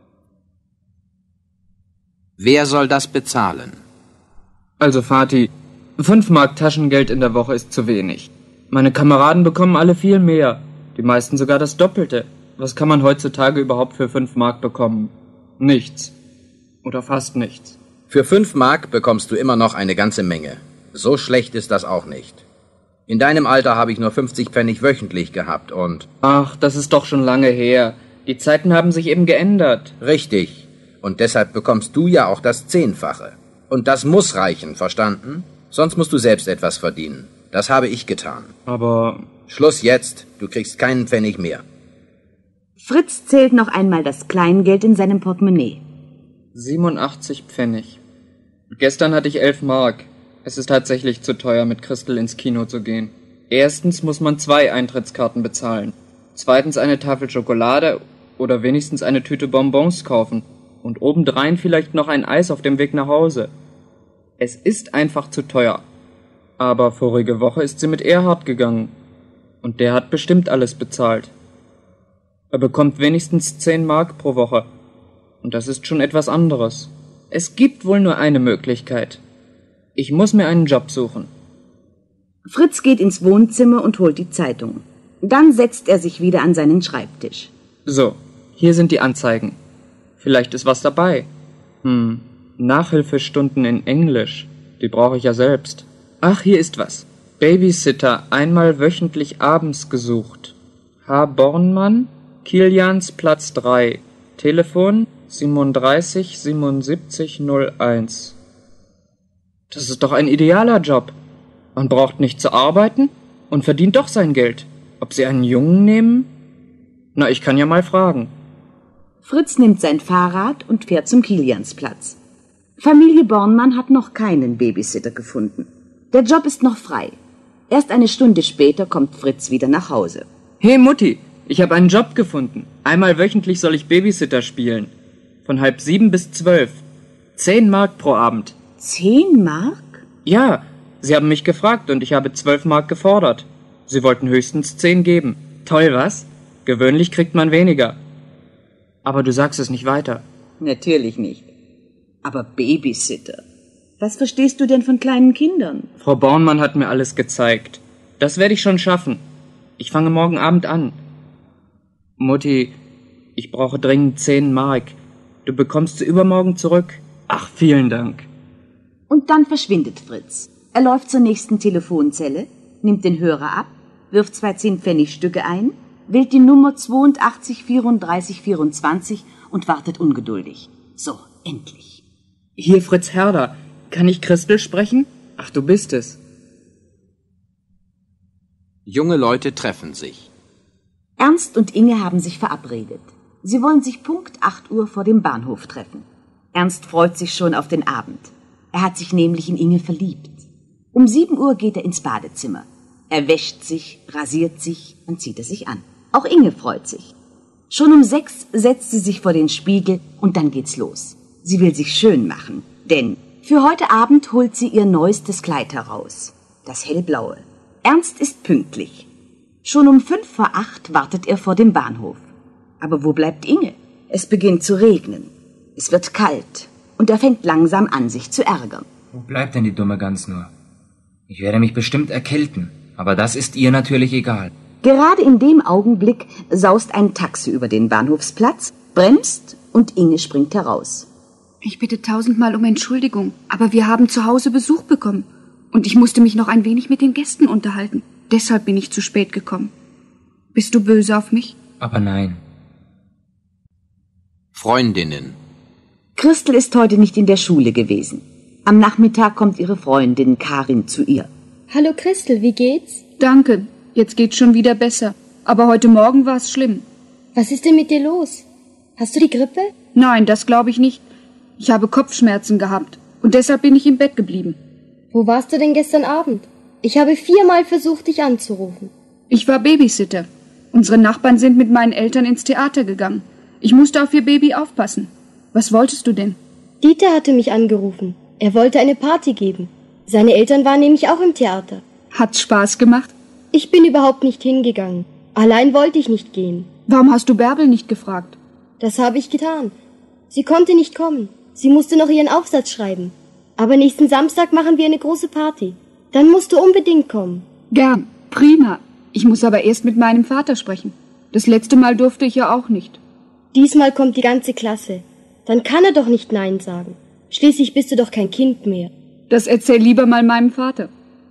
Wer soll das bezahlen? Also, Vati, 5 Mark Taschengeld in der Woche ist zu wenig. Meine Kameraden bekommen alle viel mehr. Die meisten sogar das Doppelte. Was kann man heutzutage überhaupt für 5 Mark bekommen? Nichts. Oder fast nichts. Für 5 Mark bekommst du immer noch eine ganze Menge. So schlecht ist das auch nicht. In deinem Alter habe ich nur 50 Pfennig wöchentlich gehabt und... Ach, das ist doch schon lange her. Die Zeiten haben sich eben geändert. Richtig. Und deshalb bekommst du ja auch das 10-fache. Und das muss reichen, verstanden? Sonst musst du selbst etwas verdienen. Das habe ich getan. Aber... Schluss jetzt. Du kriegst keinen Pfennig mehr. Fritz zählt noch einmal das Kleingeld in seinem Portemonnaie. 87 Pfennig. Gestern hatte ich 11 Mark. Es ist tatsächlich zu teuer, mit Christel ins Kino zu gehen. Erstens muss man 2 Eintrittskarten bezahlen. Zweitens eine Tafel Schokolade oder wenigstens eine Tüte Bonbons kaufen. Und obendrein vielleicht noch ein Eis auf dem Weg nach Hause. Es ist einfach zu teuer. Aber vorige Woche ist sie mit Erhard gegangen. Und der hat bestimmt alles bezahlt. Er bekommt wenigstens 10 Mark pro Woche. Und das ist schon etwas anderes. Es gibt wohl nur eine Möglichkeit. Ich muss mir einen Job suchen. Fritz geht ins Wohnzimmer und holt die Zeitung. Dann setzt er sich wieder an seinen Schreibtisch. So, hier sind die Anzeigen. Vielleicht ist was dabei. Nachhilfestunden in Englisch. Die brauche ich ja selbst. Ach, hier ist was. Babysitter einmal wöchentlich abends gesucht. H. Bornmann, Kiliansplatz 3. Telefon 37 77 01. Das ist doch ein idealer Job. Man braucht nicht zu arbeiten und verdient doch sein Geld. Ob Sie einen Jungen nehmen? Na, ich kann ja mal fragen. Fritz nimmt sein Fahrrad und fährt zum Kiliansplatz. Familie Bornmann hat noch keinen Babysitter gefunden. Der Job ist noch frei. Erst eine Stunde später kommt Fritz wieder nach Hause. Hey Mutti, ich habe einen Job gefunden. Einmal wöchentlich soll ich Babysitter spielen. Von 6:30 bis 12. 10 Mark pro Abend. 10 Mark? Ja, Sie haben mich gefragt und ich habe 12 Mark gefordert. Sie wollten höchstens 10 geben. Toll, was? Gewöhnlich kriegt man weniger. Aber du sagst es nicht weiter. Natürlich nicht. Aber Babysitter. Was verstehst du denn von kleinen Kindern? Frau Bornmann hat mir alles gezeigt. Das werde ich schon schaffen. Ich fange morgen Abend an. Mutti, ich brauche dringend 10 Mark. Du bekommst sie übermorgen zurück. Ach, vielen Dank. Und dann verschwindet Fritz. Er läuft zur nächsten Telefonzelle, nimmt den Hörer ab, wirft 2 10-Pfennig-Stücke ein, wählt die Nummer 82 34 24 und wartet ungeduldig. So, endlich. Hier, Fritz Herder. Kann ich Christel sprechen? Ach, du bist es. Junge Leute treffen sich. Ernst und Inge haben sich verabredet. Sie wollen sich Punkt 8 Uhr vor dem Bahnhof treffen. Ernst freut sich schon auf den Abend. Er hat sich nämlich in Inge verliebt. Um 7 Uhr geht er ins Badezimmer. Er wäscht sich, rasiert sich und zieht es sich an. Auch Inge freut sich. Schon um 6 setzt sie sich vor den Spiegel und dann geht's los. Sie will sich schön machen, denn für heute Abend holt sie ihr neuestes Kleid heraus. Das hellblaue. Ernst ist pünktlich. Schon um 5 vor 8 wartet er vor dem Bahnhof. Aber wo bleibt Inge? Es beginnt zu regnen. Es wird kalt und er fängt langsam an, sich zu ärgern. Wo bleibt denn die dumme Gans nur? Ich werde mich bestimmt erkälten, aber das ist ihr natürlich egal. Gerade in dem Augenblick saust ein Taxi über den Bahnhofsplatz, bremst und Inge springt heraus. Ich bitte 1000-mal um Entschuldigung, aber wir haben zu Hause Besuch bekommen. Und ich musste mich noch ein wenig mit den Gästen unterhalten. Deshalb bin ich zu spät gekommen. Bist du böse auf mich? Aber nein. Freundinnen. Christel ist heute nicht in der Schule gewesen. Am Nachmittag kommt ihre Freundin Karin zu ihr. Hallo Christel, wie geht's? Danke, jetzt geht's schon wieder besser. Aber heute Morgen war es schlimm. Was ist denn mit dir los? Hast du die Grippe? Nein, das glaube ich nicht. Ich habe Kopfschmerzen gehabt und deshalb bin ich im Bett geblieben. Wo warst du denn gestern Abend? Ich habe 4-mal versucht, dich anzurufen. Ich war Babysitter. Unsere Nachbarn sind mit meinen Eltern ins Theater gegangen. Ich musste auf ihr Baby aufpassen. Was wolltest du denn? Dieter hatte mich angerufen. Er wollte eine Party geben. Seine Eltern waren nämlich auch im Theater. Hat's Spaß gemacht? Ich bin überhaupt nicht hingegangen. Allein wollte ich nicht gehen. Warum hast du Bärbel nicht gefragt? Das habe ich getan. Sie konnte nicht kommen. Sie musste noch ihren Aufsatz schreiben. Aber nächsten Samstag machen wir eine große Party. Dann musst du unbedingt kommen. Gern, prima. Ich muss aber erst mit meinem Vater sprechen. Das letzte Mal durfte ich ja auch nicht. Diesmal kommt die ganze Klasse. Dann kann er doch nicht Nein sagen. Schließlich bist du doch kein Kind mehr. Das erzähl lieber mal meinem Vater.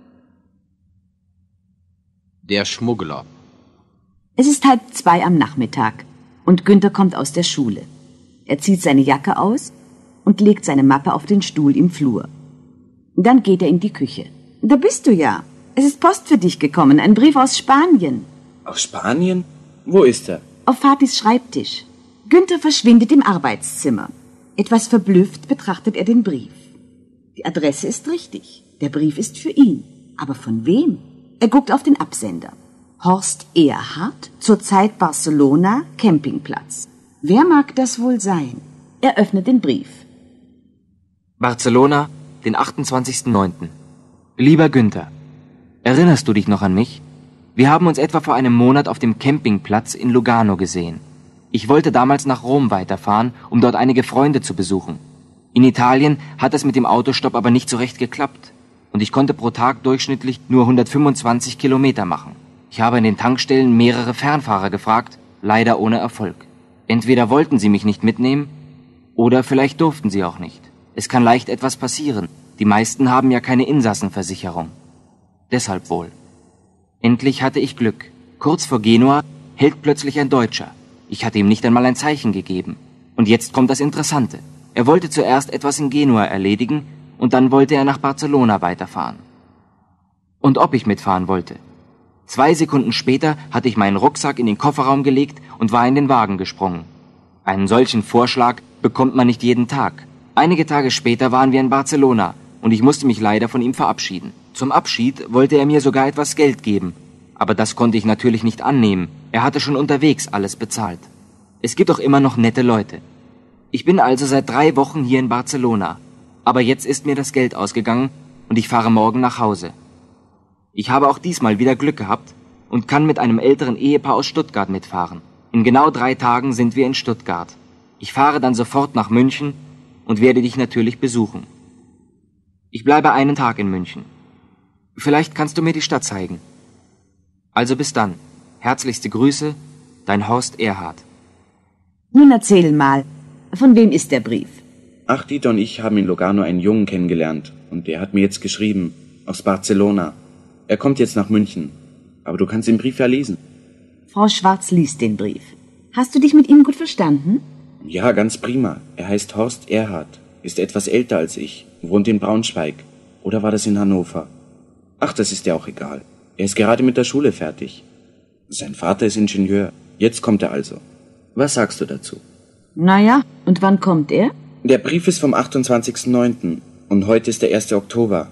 Der Schmuggler. Es ist 1:30 am Nachmittag und Günther kommt aus der Schule. Er zieht seine Jacke aus und legt seine Mappe auf den Stuhl im Flur. Dann geht er in die Küche. Da bist du ja. Es ist Post für dich gekommen, ein Brief aus Spanien. Aus Spanien? Wo ist er? Auf Vatis Schreibtisch. Günther verschwindet im Arbeitszimmer. Etwas verblüfft betrachtet er den Brief. Die Adresse ist richtig. Der Brief ist für ihn. Aber von wem? Er guckt auf den Absender. Horst Erhardt, zurzeit Barcelona, Campingplatz. Wer mag das wohl sein? Er öffnet den Brief. Barcelona, den 28.09. Lieber Günther, erinnerst du dich noch an mich? Wir haben uns etwa vor einem Monat auf dem Campingplatz in Lugano gesehen. Ich wollte damals nach Rom weiterfahren, um dort einige Freunde zu besuchen. In Italien hat es mit dem Autostopp aber nicht so recht geklappt. Und ich konnte pro Tag durchschnittlich nur 125 Kilometer machen. Ich habe in den Tankstellen mehrere Fernfahrer gefragt, leider ohne Erfolg. Entweder wollten sie mich nicht mitnehmen, oder vielleicht durften sie auch nicht. Es kann leicht etwas passieren. Die meisten haben ja keine Insassenversicherung. Deshalb wohl. Endlich hatte ich Glück. Kurz vor Genua hält plötzlich ein Deutscher. Ich hatte ihm nicht einmal ein Zeichen gegeben. Und jetzt kommt das Interessante. Er wollte zuerst etwas in Genua erledigen und dann wollte er nach Barcelona weiterfahren. Und ob ich mitfahren wollte. 2 Sekunden später hatte ich meinen Rucksack in den Kofferraum gelegt und war in den Wagen gesprungen. Einen solchen Vorschlag bekommt man nicht jeden Tag. Einige Tage später waren wir in Barcelona und ich musste mich leider von ihm verabschieden. Zum Abschied wollte er mir sogar etwas Geld geben. Aber das konnte ich natürlich nicht annehmen. Er hatte schon unterwegs alles bezahlt. Es gibt doch immer noch nette Leute. Ich bin also seit 3 Wochen hier in Barcelona. Aber jetzt ist mir das Geld ausgegangen und ich fahre morgen nach Hause. Ich habe auch diesmal wieder Glück gehabt und kann mit einem älteren Ehepaar aus Stuttgart mitfahren. In genau 3 Tagen sind wir in Stuttgart. Ich fahre dann sofort nach München und werde dich natürlich besuchen. Ich bleibe einen Tag in München. Vielleicht kannst du mir die Stadt zeigen. Also bis dann. Herzlichste Grüße, dein Horst Erhard. Nun erzähl mal, von wem ist der Brief? Ach, Dieter und ich haben in Lugano einen Jungen kennengelernt und der hat mir jetzt geschrieben, aus Barcelona. Er kommt jetzt nach München, aber du kannst den Brief ja lesen. Frau Schwarz liest den Brief. Hast du dich mit ihm gut verstanden? Ja, ganz prima. Er heißt Horst Erhard, ist etwas älter als ich, wohnt in Braunschweig. Oder war das in Hannover? Ach, das ist ja auch egal. Er ist gerade mit der Schule fertig. Sein Vater ist Ingenieur. Jetzt kommt er also. Was sagst du dazu? Naja, und wann kommt er? Der Brief ist vom 28.09. und heute ist der 1. Oktober.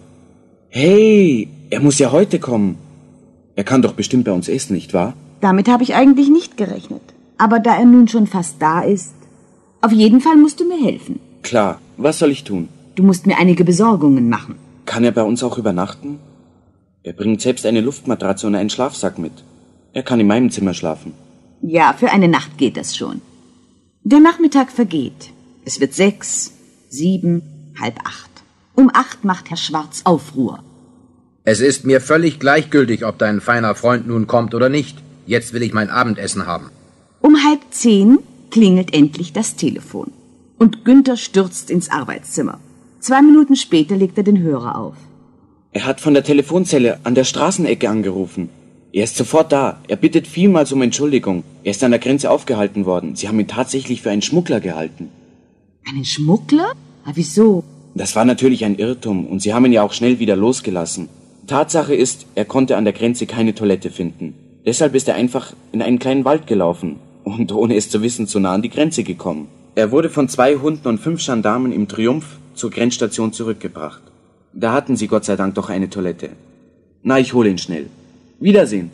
Hey, er muss ja heute kommen. Er kann doch bestimmt bei uns essen, nicht wahr? Damit habe ich eigentlich nicht gerechnet. Aber da er nun schon fast da ist, auf jeden Fall musst du mir helfen. Klar, was soll ich tun? Du musst mir einige Besorgungen machen. Kann er bei uns auch übernachten? Er bringt selbst eine Luftmatratze und einen Schlafsack mit. Er kann in meinem Zimmer schlafen. Ja, für eine Nacht geht das schon. Der Nachmittag vergeht. Es wird 6, 7, halb 8. Um 8 macht Herr Schwarz Aufruhr. Es ist mir völlig gleichgültig, ob dein feiner Freund nun kommt oder nicht. Jetzt will ich mein Abendessen haben. Um 9:30 klingelt endlich das Telefon. Und Günther stürzt ins Arbeitszimmer. 2 Minuten später legt er den Hörer auf. Er hat von der Telefonzelle an der Straßenecke angerufen. Er ist sofort da. Er bittet vielmals um Entschuldigung. Er ist an der Grenze aufgehalten worden. Sie haben ihn tatsächlich für einen Schmuggler gehalten. Einen Schmuggler? Aber wieso? Das war natürlich ein Irrtum und sie haben ihn ja auch schnell wieder losgelassen. Tatsache ist, er konnte an der Grenze keine Toilette finden. Deshalb ist er einfach in einen kleinen Wald gelaufen und ohne es zu wissen zu nah an die Grenze gekommen. Er wurde von 2 Hunden und 5 Gendarmen im Triumph zur Grenzstation zurückgebracht. Da hatten sie Gott sei Dank doch eine Toilette. Na, ich hole ihn schnell. Wiedersehen.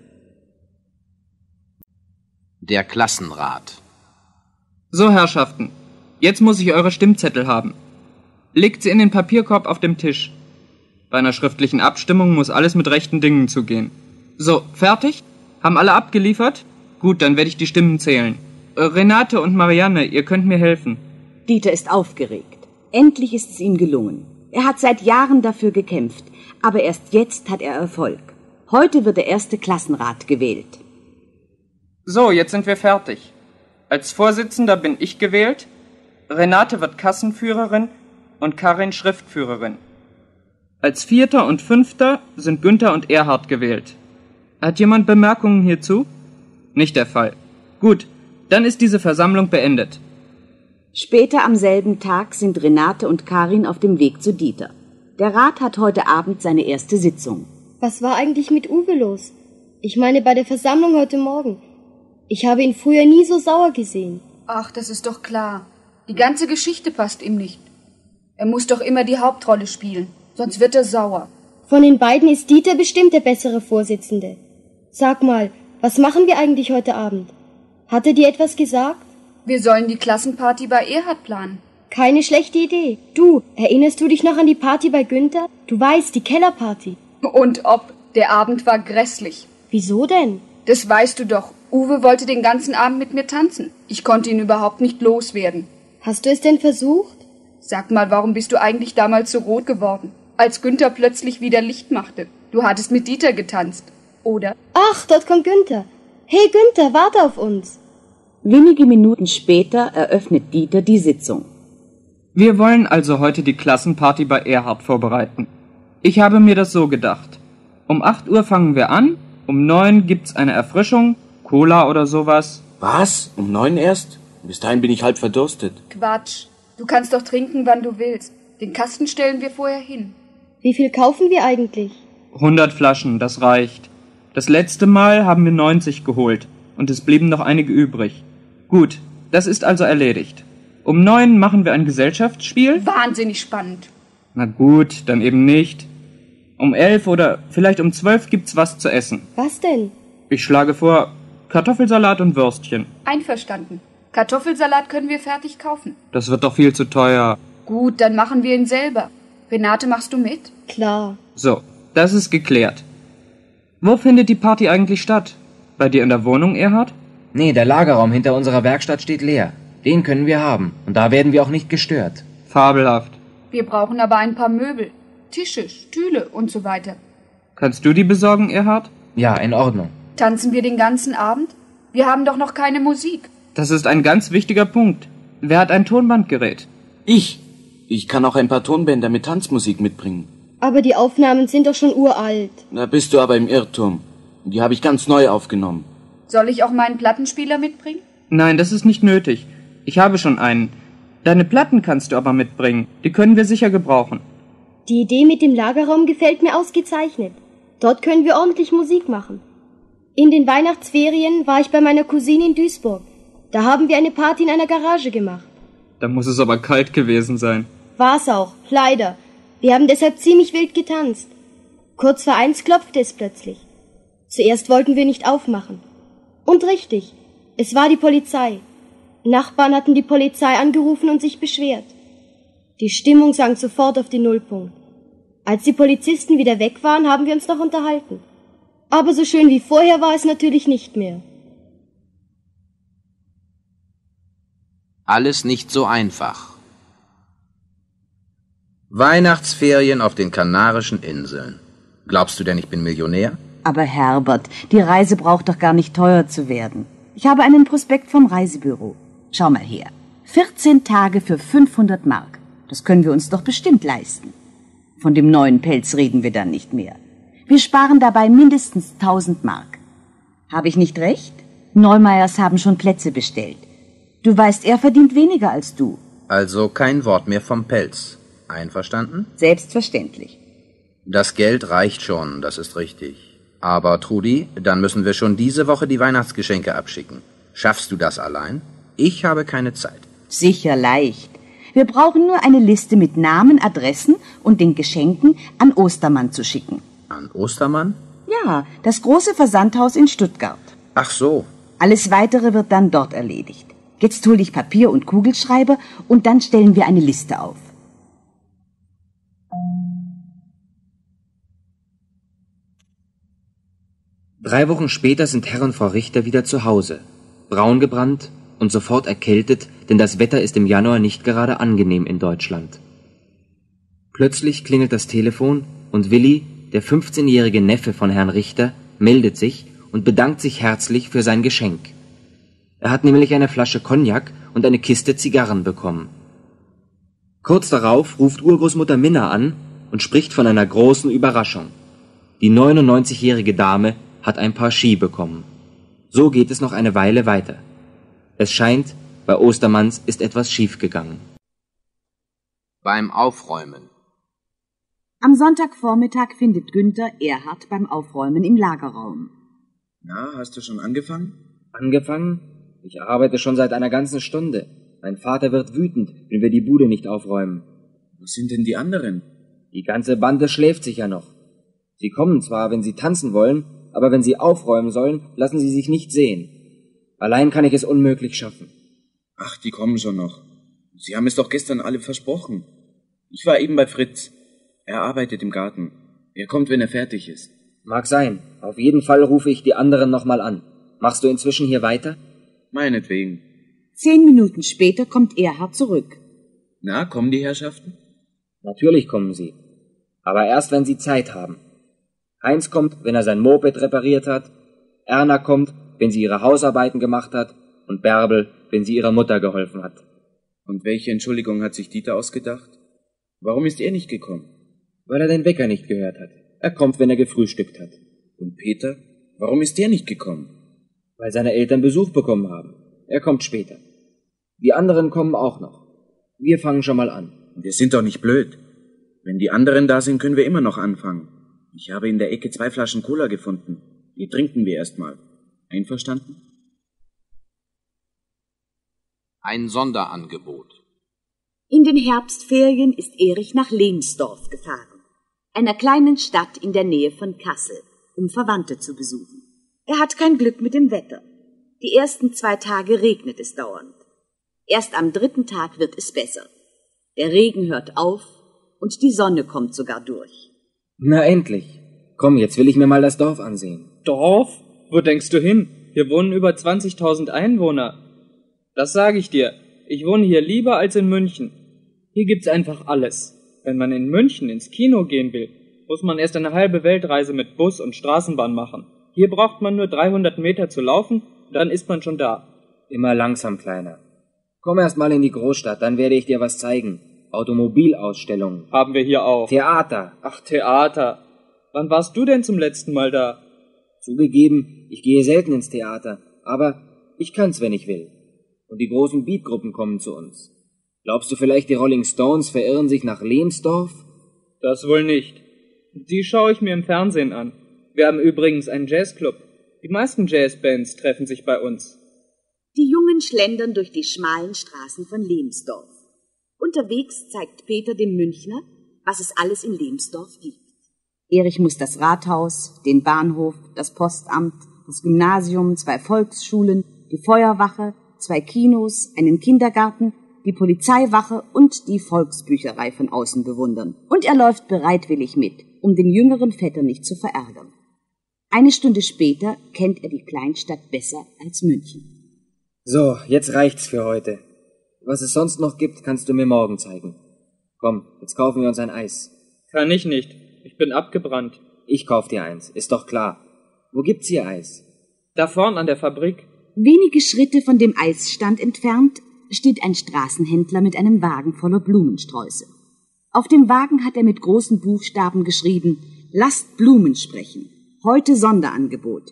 Der Klassenrat. So, Herrschaften, jetzt muss ich eure Stimmzettel haben. Legt sie in den Papierkorb auf dem Tisch. Bei einer schriftlichen Abstimmung muss alles mit rechten Dingen zugehen. So, fertig? Haben alle abgeliefert? Gut, dann werde ich die Stimmen zählen. Renate und Marianne, ihr könnt mir helfen. Dieter ist aufgeregt. Endlich ist es ihm gelungen. Er hat seit Jahren dafür gekämpft, aber erst jetzt hat er Erfolg. Heute wird der erste Klassenrat gewählt. So, jetzt sind wir fertig. Als Vorsitzender bin ich gewählt, Renate wird Kassenführerin und Karin Schriftführerin. Als 4. und 5. sind Günther und Erhard gewählt. Hat jemand Bemerkungen hierzu? Nicht der Fall. Gut, dann ist diese Versammlung beendet. Später am selben Tag sind Renate und Karin auf dem Weg zu Dieter. Der Rat hat heute Abend seine erste Sitzung. Was war eigentlich mit Uwe los? Ich meine, bei der Versammlung heute Morgen. Ich habe ihn früher nie so sauer gesehen. Ach, das ist doch klar. Die ganze Geschichte passt ihm nicht. Er muss doch immer die Hauptrolle spielen, sonst wird er sauer. Von den beiden ist Dieter bestimmt der bessere Vorsitzende. Sag mal, was machen wir eigentlich heute Abend? Hat er dir etwas gesagt? Wir sollen die Klassenparty bei Erhard planen. Keine schlechte Idee. Du, erinnerst du dich noch an die Party bei Günther? Du weißt, die Kellerparty. Und ob, der Abend war grässlich. Wieso denn? Das weißt du doch. Uwe wollte den ganzen Abend mit mir tanzen. Ich konnte ihn überhaupt nicht loswerden. Hast du es denn versucht? Sag mal, warum bist du eigentlich damals so rot geworden? Als Günther plötzlich wieder Licht machte. Du hattest mit Dieter getanzt, oder? Ach, dort kommt Günther. Hey Günther, warte auf uns. Wenige Minuten später eröffnet Dieter die Sitzung. Wir wollen also heute die Klassenparty bei Erhard vorbereiten. Ich habe mir das so gedacht. Um 8 Uhr fangen wir an, um 9 gibt's eine Erfrischung, Cola oder sowas. Was? Um 9 erst? Bis dahin bin ich halb verdurstet. Quatsch. Du kannst doch trinken, wann du willst. Den Kasten stellen wir vorher hin. Wie viel kaufen wir eigentlich? 100 Flaschen, das reicht. Das letzte Mal haben wir 90 geholt und es blieben noch einige übrig. Gut, das ist also erledigt. Um 9 machen wir ein Gesellschaftsspiel. Wahnsinnig spannend. Na gut, dann eben nicht. Um 11 oder vielleicht um 12 gibt's was zu essen. Was denn? Ich schlage vor, Kartoffelsalat und Würstchen. Einverstanden. Kartoffelsalat können wir fertig kaufen. Das wird doch viel zu teuer. Gut, dann machen wir ihn selber. Renate, machst du mit? Klar. So, das ist geklärt. Wo findet die Party eigentlich statt? Bei dir in der Wohnung, Erhard? Nee, der Lagerraum hinter unserer Werkstatt steht leer. Den können wir haben. Und da werden wir auch nicht gestört. Fabelhaft. Wir brauchen aber ein paar Möbel, Tische, Stühle und so weiter. Kannst du die besorgen, Erhard? Ja, in Ordnung. Tanzen wir den ganzen Abend? Wir haben doch noch keine Musik. Das ist ein ganz wichtiger Punkt. Wer hat ein Tonbandgerät? Ich. Ich kann auch ein paar Tonbänder mit Tanzmusik mitbringen. Aber die Aufnahmen sind doch schon uralt. Da bist du aber im Irrtum. Die habe ich ganz neu aufgenommen. Soll ich auch meinen Plattenspieler mitbringen? Nein, das ist nicht nötig. Ich habe schon einen. Deine Platten kannst du aber mitbringen. Die können wir sicher gebrauchen. Die Idee mit dem Lagerraum gefällt mir ausgezeichnet. Dort können wir ordentlich Musik machen. In den Weihnachtsferien war ich bei meiner Cousine in Duisburg. Da haben wir eine Party in einer Garage gemacht. Da muss es aber kalt gewesen sein. War's auch, leider. Wir haben deshalb ziemlich wild getanzt. Kurz vor 1 klopfte es plötzlich. Zuerst wollten wir nicht aufmachen. Und richtig, es war die Polizei. Nachbarn hatten die Polizei angerufen und sich beschwert. Die Stimmung sank sofort auf den Nullpunkt. Als die Polizisten wieder weg waren, haben wir uns noch unterhalten. Aber so schön wie vorher war es natürlich nicht mehr. Alles nicht so einfach. Weihnachtsferien auf den Kanarischen Inseln. Glaubst du denn, ich bin Millionär? Aber Herbert, die Reise braucht doch gar nicht teuer zu werden. Ich habe einen Prospekt vom Reisebüro. Schau mal her. 14 Tage für 500 Mark. Das können wir uns doch bestimmt leisten. Von dem neuen Pelz reden wir dann nicht mehr. Wir sparen dabei mindestens 1000 Mark. Habe ich nicht recht? Neumeyers haben schon Plätze bestellt. Du weißt, er verdient weniger als du. Also kein Wort mehr vom Pelz. Einverstanden? Selbstverständlich. Das Geld reicht schon, das ist richtig. Aber Trudi, dann müssen wir schon diese Woche die Weihnachtsgeschenke abschicken. Schaffst du das allein? Ich habe keine Zeit. Sicher leicht. Wir brauchen nur eine Liste mit Namen, Adressen und den Geschenken an Ostermann zu schicken. An Ostermann? Ja, das große Versandhaus in Stuttgart. Ach so. Alles Weitere wird dann dort erledigt. Jetzt hol ich Papier und Kugelschreiber und dann stellen wir eine Liste auf. Drei Wochen später sind Herr und Frau Richter wieder zu Hause. Braun gebrannt und sofort erkältet, denn das Wetter ist im Januar nicht gerade angenehm in Deutschland. Plötzlich klingelt das Telefon und Willi, der 15-jährige Neffe von Herrn Richter, meldet sich und bedankt sich herzlich für sein Geschenk. Er hat nämlich eine Flasche Cognac und eine Kiste Zigarren bekommen. Kurz darauf ruft Urgroßmutter Minna an und spricht von einer großen Überraschung. Die 99-jährige Dame hat ein Paar Ski bekommen. So geht es noch eine Weile weiter. Es scheint, bei Ostermanns ist etwas schiefgegangen. Beim Aufräumen. Am Sonntagvormittag findet Günther Erhard beim Aufräumen im Lagerraum. Na, hast du schon angefangen? Angefangen? Ich arbeite schon seit einer ganzen Stunde. Mein Vater wird wütend, wenn wir die Bude nicht aufräumen. Wo sind denn die anderen? Die ganze Bande schläft sicher noch. Sie kommen zwar, wenn sie tanzen wollen, aber wenn sie aufräumen sollen, lassen sie sich nicht sehen. Allein kann ich es unmöglich schaffen. Ach, die kommen schon noch. Sie haben es doch gestern alle versprochen. Ich war eben bei Fritz. Er arbeitet im Garten. Er kommt, wenn er fertig ist. Mag sein. Auf jeden Fall rufe ich die anderen nochmal an. Machst du inzwischen hier weiter? Meinetwegen. 10 Minuten später kommt Erhard zurück. Na, kommen die Herrschaften? Natürlich kommen sie. Aber erst, wenn sie Zeit haben. Heinz kommt, wenn er sein Moped repariert hat. Erna kommt, wenn sie ihre Hausarbeiten gemacht hat. Und Bärbel, wenn sie ihrer Mutter geholfen hat. Und welche Entschuldigung hat sich Dieter ausgedacht? Warum ist er nicht gekommen? Weil er den Wecker nicht gehört hat. Er kommt, wenn er gefrühstückt hat. Und Peter? Warum ist der nicht gekommen? Weil seine Eltern Besuch bekommen haben. Er kommt später. Die anderen kommen auch noch. Wir fangen schon mal an. Wir sind doch nicht blöd. Wenn die anderen da sind, können wir immer noch anfangen. Ich habe in der Ecke 2 Flaschen Cola gefunden. Die trinken wir erst mal. Einverstanden? Ein Sonderangebot. In den Herbstferien ist Erich nach Lehnsdorf gefahren, einer kleinen Stadt in der Nähe von Kassel, um Verwandte zu besuchen. Er hat kein Glück mit dem Wetter. Die ersten 2 Tage regnet es dauernd. Erst am 3. Tag wird es besser. Der Regen hört auf und die Sonne kommt sogar durch. Na endlich. Komm, jetzt will ich mir mal das Dorf ansehen. Dorf? Wo denkst du hin? Hier wohnen über 20.000 Einwohner. Das sage ich dir. Ich wohne hier lieber als in München. Hier gibt's einfach alles. Wenn man in München ins Kino gehen will, muss man erst eine halbe Weltreise mit Bus und Straßenbahn machen. Hier braucht man nur 300 Meter zu laufen, dann ist man schon da. Immer langsam, Kleiner. Komm erst mal in die Großstadt, dann werde ich dir was zeigen. Automobilausstellungen. Haben wir hier auch. Theater. Ach, Theater. Wann warst du denn zum letzten Mal da? Zugegeben, ich gehe selten ins Theater, aber ich kann's, wenn ich will. Und die großen Beatgruppen kommen zu uns. Glaubst du vielleicht, die Rolling Stones verirren sich nach Lehmsdorf? Das wohl nicht. Die schaue ich mir im Fernsehen an. Wir haben übrigens einen Jazzclub. Die meisten Jazzbands treffen sich bei uns. Die Jungen schlendern durch die schmalen Straßen von Lehmsdorf. Unterwegs zeigt Peter dem Münchner, was es alles in Lehmsdorf gibt. Erich muss das Rathaus, den Bahnhof, das Postamt, das Gymnasium, 2 Volksschulen, die Feuerwache, 2 Kinos, einen Kindergarten, die Polizeiwache und die Volksbücherei von außen bewundern. Und er läuft bereitwillig mit, um den jüngeren Vetter nicht zu verärgern. Eine Stunde später kennt er die Kleinstadt besser als München. So, jetzt reicht's für heute. Was es sonst noch gibt, kannst du mir morgen zeigen. Komm, jetzt kaufen wir uns ein Eis. Kann ich nicht. Ich bin abgebrannt. Ich kauf dir eins, ist doch klar. Wo gibt's hier Eis? Da vorn an der Fabrik. Wenige Schritte von dem Eisstand entfernt steht ein Straßenhändler mit einem Wagen voller Blumensträuße. Auf dem Wagen hat er mit großen Buchstaben geschrieben: Lasst Blumen sprechen. Heute Sonderangebot.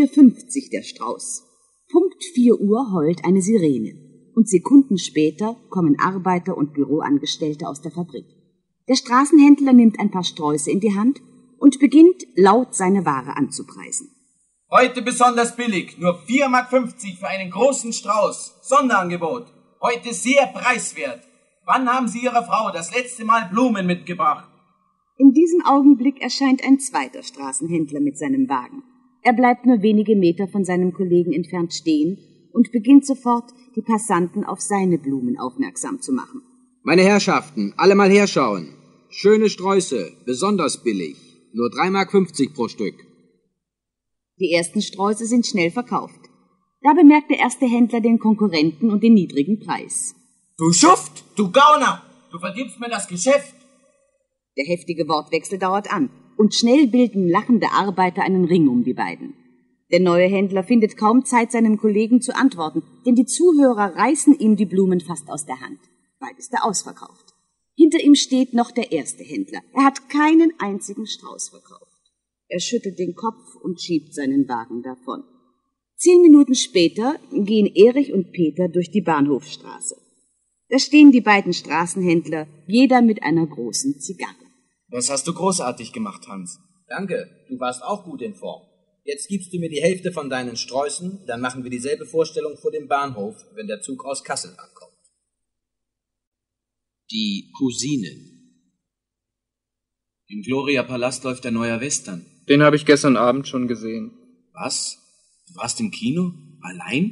4,50 der Strauß. Punkt 4 Uhr heult eine Sirene. Und Sekunden später kommen Arbeiter und Büroangestellte aus der Fabrik. Der Straßenhändler nimmt ein paar Sträuße in die Hand und beginnt laut seine Ware anzupreisen. Heute besonders billig, nur 4,50 Mark für einen großen Strauß. Sonderangebot. Heute sehr preiswert. Wann haben Sie Ihrer Frau das letzte Mal Blumen mitgebracht? In diesem Augenblick erscheint ein zweiter Straßenhändler mit seinem Wagen. Er bleibt nur wenige Meter von seinem Kollegen entfernt stehen und beginnt sofort, die Passanten auf seine Blumen aufmerksam zu machen. Meine Herrschaften, alle mal herschauen. Schöne Sträuße, besonders billig. Nur 3,50 Mark pro Stück. Die ersten Sträuße sind schnell verkauft. Da bemerkt der erste Händler den Konkurrenten und den niedrigen Preis. Du Schuft, du Gauner, du verdirbst mir das Geschäft. Der heftige Wortwechsel dauert an und schnell bilden lachende Arbeiter einen Ring um die beiden. Der neue Händler findet kaum Zeit, seinem Kollegen zu antworten, denn die Zuhörer reißen ihm die Blumen fast aus der Hand. Bald ist er ausverkauft. Hinter ihm steht noch der erste Händler. Er hat keinen einzigen Strauß verkauft. Er schüttelt den Kopf und schiebt seinen Wagen davon. 10 Minuten später gehen Erich und Peter durch die Bahnhofstraße. Da stehen die beiden Straßenhändler, jeder mit einer großen Zigarre. Das hast du großartig gemacht, Hans. Danke, du warst auch gut in Form. Jetzt gibst du mir die Hälfte von deinen Sträußen, dann machen wir dieselbe Vorstellung vor dem Bahnhof, wenn der Zug aus Kassel ankommt. Die Cousinen. Im Gloria-Palast läuft der neue Western. Den habe ich gestern Abend schon gesehen. Was? Du warst im Kino? Allein?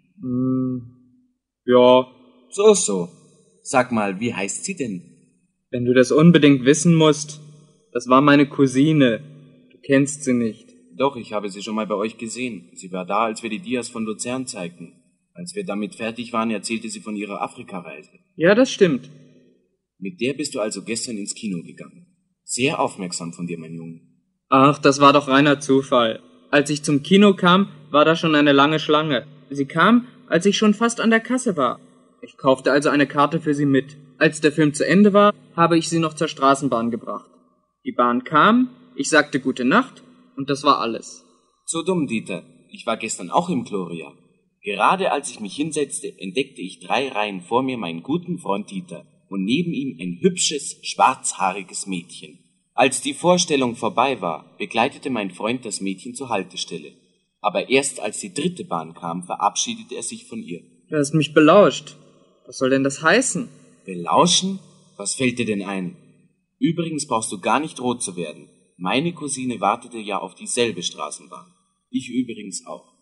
Ja, So. Sag mal, wie heißt sie denn? wenn du das unbedingt wissen musst. Das war meine Cousine. Du kennst sie nicht. Doch, ich habe sie schon mal bei euch gesehen. Sie war da, als wir die Dias von Luzern zeigten. Als wir damit fertig waren, erzählte sie von ihrer Afrikareise. Ja, das stimmt. Mit der bist du also gestern ins Kino gegangen. Sehr aufmerksam von dir, mein Junge. Ach, das war doch reiner Zufall. Als ich zum Kino kam, war da schon eine lange Schlange. Sie kam, als ich schon fast an der Kasse war. Ich kaufte also eine Karte für sie mit. Als der Film zu Ende war, habe ich sie noch zur Straßenbahn gebracht. Die Bahn kam, ich sagte gute Nacht und das war alles. So dumm, Dieter. Ich war gestern auch im Gloria. Gerade als ich mich hinsetzte, entdeckte ich 3 Reihen vor mir meinen guten Freund Dieter und neben ihm ein hübsches, schwarzhaariges Mädchen. Als die Vorstellung vorbei war, begleitete mein Freund das Mädchen zur Haltestelle. Aber erst als die 3. Bahn kam, verabschiedete er sich von ihr. Du hast mich belauscht. Was soll denn das heißen? Belauschen? Was fällt dir denn ein? Übrigens brauchst du gar nicht rot zu werden. Meine Cousine wartete ja auf dieselbe Straßenbahn. Ich übrigens auch.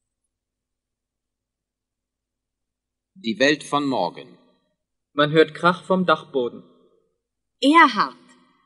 Die Welt von morgen. Man hört Krach vom Dachboden. Erhard!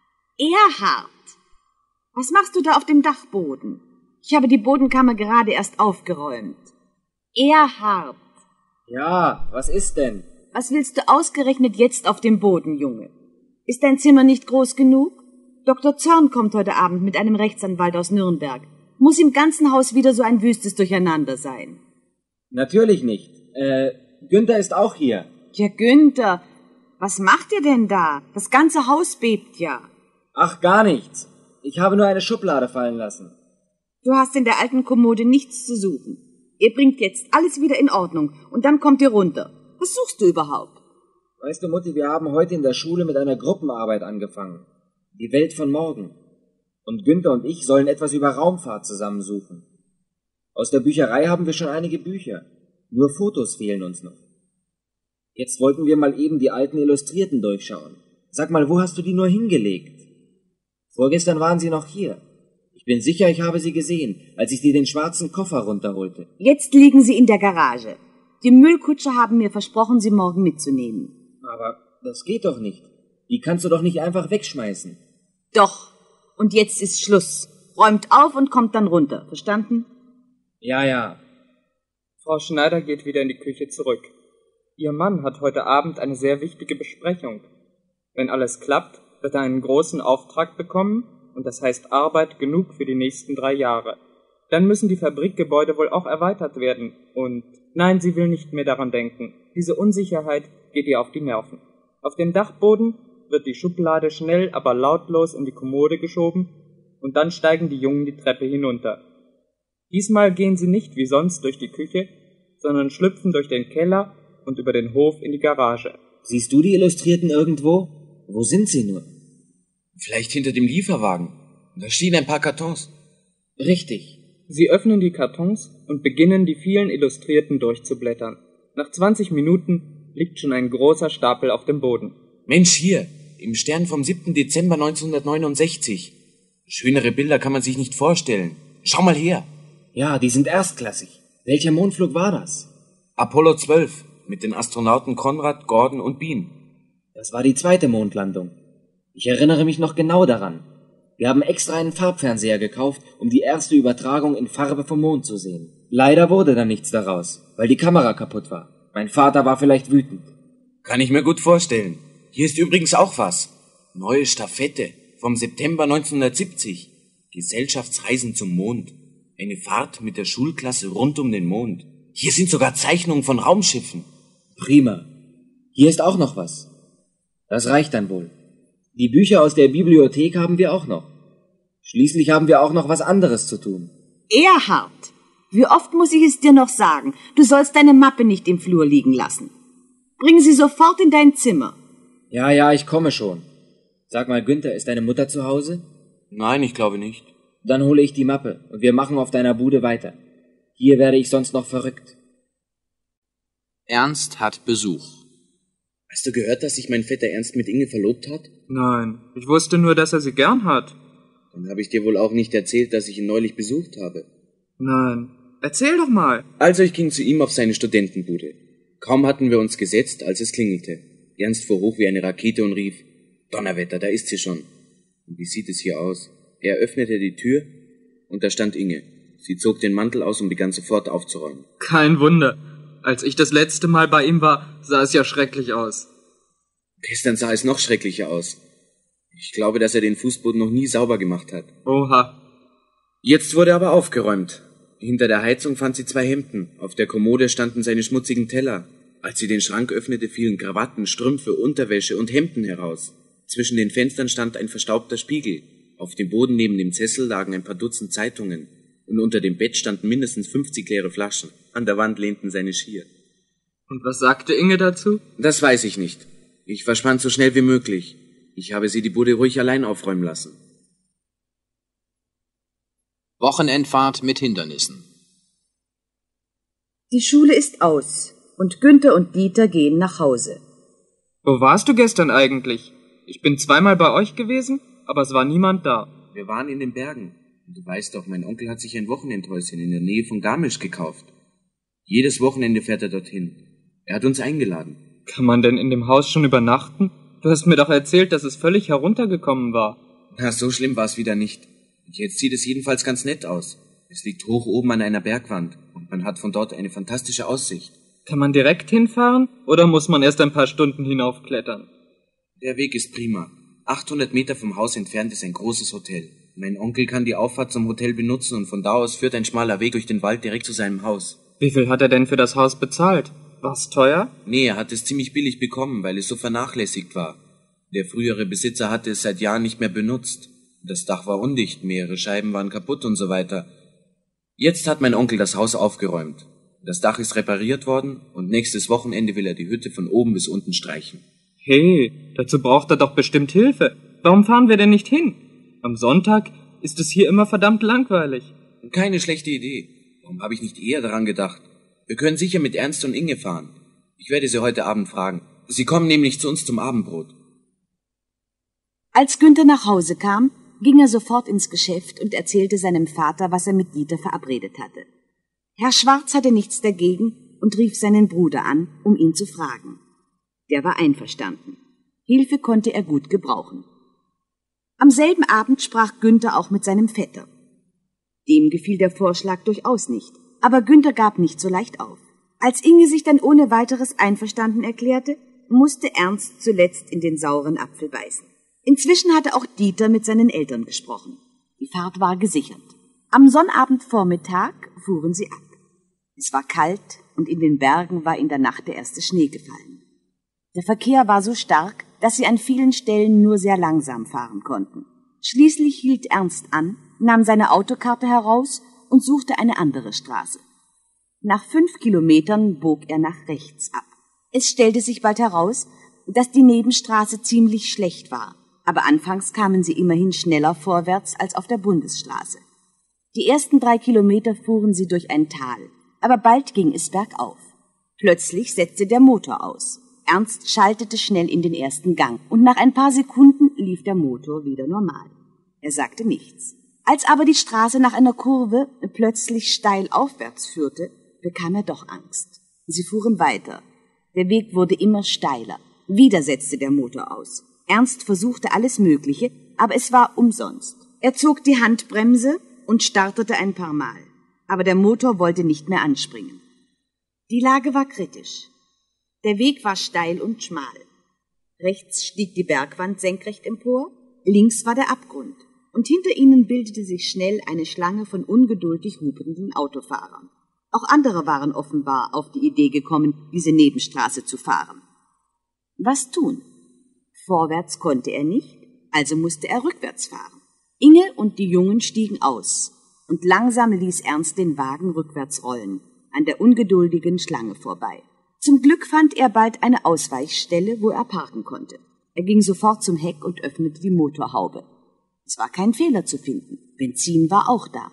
Was machst du da auf dem Dachboden? Ich habe die Bodenkammer gerade erst aufgeräumt. Erhard! Ja, was ist denn? Was willst du ausgerechnet jetzt auf dem Boden, Junge? Ist dein Zimmer nicht groß genug? Dr. Zorn kommt heute Abend mit einem Rechtsanwalt aus Nürnberg. Muss im ganzen Haus wieder so ein wüstes Durcheinander sein. Natürlich nicht. Günther ist auch hier. Ja, Günther, was macht ihr denn da? Das ganze Haus bebt ja. Ach, gar nichts. Ich habe nur eine Schublade fallen lassen. Du hast in der alten Kommode nichts zu suchen. Ihr bringt jetzt alles wieder in Ordnung und dann kommt ihr runter. Was suchst du überhaupt? Weißt du, Mutti, wir haben heute in der Schule mit einer Gruppenarbeit angefangen. Die Welt von morgen. Und Günther und ich sollen etwas über Raumfahrt zusammensuchen. Aus der Bücherei haben wir schon einige Bücher. Nur Fotos fehlen uns noch. Jetzt wollten wir mal eben die alten Illustrierten durchschauen. Sag mal, wo hast du die nur hingelegt? Vorgestern waren sie noch hier. Ich bin sicher, ich habe sie gesehen, als ich dir den schwarzen Koffer runterholte. Jetzt liegen sie in der Garage. Die Müllkutscher haben mir versprochen, sie morgen mitzunehmen. Aber das geht doch nicht. Die kannst du doch nicht einfach wegschmeißen. Doch. Und jetzt ist Schluss. Räumt auf und kommt dann runter. Verstanden? Ja, ja. Frau Schneider geht wieder in die Küche zurück. Ihr Mann hat heute Abend eine sehr wichtige Besprechung. Wenn alles klappt, wird er einen großen Auftrag bekommen, und das heißt Arbeit genug für die nächsten 3 Jahre. Dann müssen die Fabrikgebäude wohl auch erweitert werden, und nein, sie will nicht mehr daran denken. Diese Unsicherheit geht ihr auf die Nerven. Auf dem Dachboden wird die Schublade schnell, aber lautlos in die Kommode geschoben, und dann steigen die Jungen die Treppe hinunter. Diesmal gehen sie nicht wie sonst durch die Küche, sondern schlüpfen durch den Keller und über den Hof in die Garage. Siehst du die Illustrierten irgendwo? Wo sind sie nur? Vielleicht hinter dem Lieferwagen. Da stehen ein paar Kartons. Richtig. Sie öffnen die Kartons und beginnen, die vielen Illustrierten durchzublättern. Nach 20 Minuten liegt schon ein großer Stapel auf dem Boden. Mensch, hier, im Stern vom 7. Dezember 1969. Schönere Bilder kann man sich nicht vorstellen. Schau mal her. Ja, die sind erstklassig. Welcher Mondflug war das? Apollo 12 mit den Astronauten Konrad, Gordon und Bean. Das war die 2. Mondlandung. Ich erinnere mich noch genau daran. Wir haben extra einen Farbfernseher gekauft, um die erste Übertragung in Farbe vom Mond zu sehen. Leider wurde dann nichts daraus, weil die Kamera kaputt war. Mein Vater war vielleicht wütend. Kann ich mir gut vorstellen. Hier ist übrigens auch was. Neue Stafette vom September 1970. Gesellschaftsreisen zum Mond. Eine Fahrt mit der Schulklasse rund um den Mond. Hier sind sogar Zeichnungen von Raumschiffen. Prima. Hier ist auch noch was. Das reicht dann wohl. Die Bücher aus der Bibliothek haben wir auch noch. Schließlich haben wir auch noch was anderes zu tun. Erhard, wie oft muss ich es dir noch sagen? Du sollst deine Mappe nicht im Flur liegen lassen. Bring sie sofort in dein Zimmer. Ja, ich komme schon. Sag mal, Günther, ist deine Mutter zu Hause? Nein, ich glaube nicht. Dann hole ich die Mappe und wir machen auf deiner Bude weiter. Hier werde ich sonst noch verrückt. Ernst hat Besuch. Hast du gehört, dass sich mein Vetter Ernst mit Inge verlobt hat? Nein, ich wusste nur, dass er sie gern hat. Dann habe ich dir wohl auch nicht erzählt, dass ich ihn neulich besucht habe. Nein, erzähl doch mal. Also ich ging zu ihm auf seine Studentenbude. Kaum hatten wir uns gesetzt, als es klingelte. Ernst fuhr hoch wie eine Rakete und rief, Donnerwetter, da ist sie schon. Und wie sieht es hier aus? Er öffnete die Tür und da stand Inge. Sie zog den Mantel aus und begann sofort aufzuräumen. Kein Wunder. Als ich das letzte Mal bei ihm war, sah es ja schrecklich aus. Gestern sah es noch schrecklicher aus. Ich glaube, dass er den Fußboden noch nie sauber gemacht hat. Oha. Jetzt wurde aber aufgeräumt. Hinter der Heizung fand sie 2 Hemden. Auf der Kommode standen seine schmutzigen Teller. Als sie den Schrank öffnete, fielen Krawatten, Strümpfe, Unterwäsche und Hemden heraus. Zwischen den Fenstern stand ein verstaubter Spiegel. Auf dem Boden neben dem Sessel lagen ein paar Dutzend Zeitungen. Und unter dem Bett standen mindestens 50 leere Flaschen. An der Wand lehnten seine Skier. Und was sagte Inge dazu? Das weiß ich nicht. Ich verschwand so schnell wie möglich. Ich habe sie die Bude ruhig allein aufräumen lassen. Wochenendfahrt mit Hindernissen. Die Schule ist aus und Günther und Dieter gehen nach Hause. Wo warst du gestern eigentlich? Ich bin 2-mal bei euch gewesen, aber es war niemand da. Wir waren in den Bergen. Und du weißt doch, mein Onkel hat sich ein Wochenendhäuschen in der Nähe von Garmisch gekauft. Jedes Wochenende fährt er dorthin. Er hat uns eingeladen. Kann man denn in dem Haus schon übernachten? Du hast mir doch erzählt, dass es völlig heruntergekommen war. Na, so schlimm war es wieder nicht. Jetzt sieht es jedenfalls ganz nett aus. Es liegt hoch oben an einer Bergwand und man hat von dort eine fantastische Aussicht. Kann man direkt hinfahren oder muss man erst ein paar Stunden hinaufklettern? Der Weg ist prima. 800 Meter vom Haus entfernt ist ein großes Hotel. Mein Onkel kann die Auffahrt zum Hotel benutzen und von da aus führt ein schmaler Weg durch den Wald direkt zu seinem Haus. Wie viel hat er denn für das Haus bezahlt? War's teuer? Nee, er hat es ziemlich billig bekommen, weil es so vernachlässigt war. Der frühere Besitzer hatte es seit Jahren nicht mehr benutzt. Das Dach war undicht, mehrere Scheiben waren kaputt und so weiter. Jetzt hat mein Onkel das Haus aufgeräumt. Das Dach ist repariert worden und nächstes Wochenende will er die Hütte von oben bis unten streichen. Hey, dazu braucht er doch bestimmt Hilfe. Warum fahren wir denn nicht hin? Am Sonntag ist es hier immer verdammt langweilig. Keine schlechte Idee. Warum habe ich nicht eher daran gedacht? Wir können sicher mit Ernst und Inge fahren. Ich werde sie heute Abend fragen. Sie kommen nämlich zu uns zum Abendbrot. Als Günther nach Hause kam, ging er sofort ins Geschäft und erzählte seinem Vater, was er mit Dieter verabredet hatte. Herr Schwarz hatte nichts dagegen und rief seinen Bruder an, um ihn zu fragen. Der war einverstanden. Hilfe konnte er gut gebrauchen. Am selben Abend sprach Günther auch mit seinem Vetter. Dem gefiel der Vorschlag durchaus nicht, aber Günther gab nicht so leicht auf. Als Inge sich dann ohne weiteres einverstanden erklärte, musste Ernst zuletzt in den sauren Apfel beißen. Inzwischen hatte auch Dieter mit seinen Eltern gesprochen. Die Fahrt war gesichert. Am Sonnabendvormittag fuhren sie ab. Es war kalt und in den Bergen war in der Nacht der erste Schnee gefallen. Der Verkehr war so stark, dass sie an vielen Stellen nur sehr langsam fahren konnten. Schließlich hielt Ernst an, nahm seine Autokarte heraus und suchte eine andere Straße. Nach 5 Kilometern bog er nach rechts ab. Es stellte sich bald heraus, dass die Nebenstraße ziemlich schlecht war, aber anfangs kamen sie immerhin schneller vorwärts als auf der Bundesstraße. Die ersten 3 Kilometer fuhren sie durch ein Tal, aber bald ging es bergauf. Plötzlich setzte der Motor aus. Ernst schaltete schnell in den ersten Gang und nach ein paar Sekunden lief der Motor wieder normal. Er sagte nichts. Als aber die Straße nach einer Kurve plötzlich steil aufwärts führte, bekam er doch Angst. Sie fuhren weiter. Der Weg wurde immer steiler. Wieder setzte der Motor aus. Ernst versuchte alles Mögliche, aber es war umsonst. Er zog die Handbremse und startete ein paar Mal. Aber der Motor wollte nicht mehr anspringen. Die Lage war kritisch. Der Weg war steil und schmal. Rechts stieg die Bergwand senkrecht empor, links war der Abgrund, und hinter ihnen bildete sich schnell eine Schlange von ungeduldig hupenden Autofahrern. Auch andere waren offenbar auf die Idee gekommen, diese Nebenstraße zu fahren. Was tun? Vorwärts konnte er nicht, also musste er rückwärts fahren. Inge und die Jungen stiegen aus, und langsam ließ Ernst den Wagen rückwärts rollen, an der ungeduldigen Schlange vorbei. Zum Glück fand er bald eine Ausweichstelle, wo er parken konnte. Er ging sofort zum Heck und öffnete die Motorhaube. Es war kein Fehler zu finden. Benzin war auch da.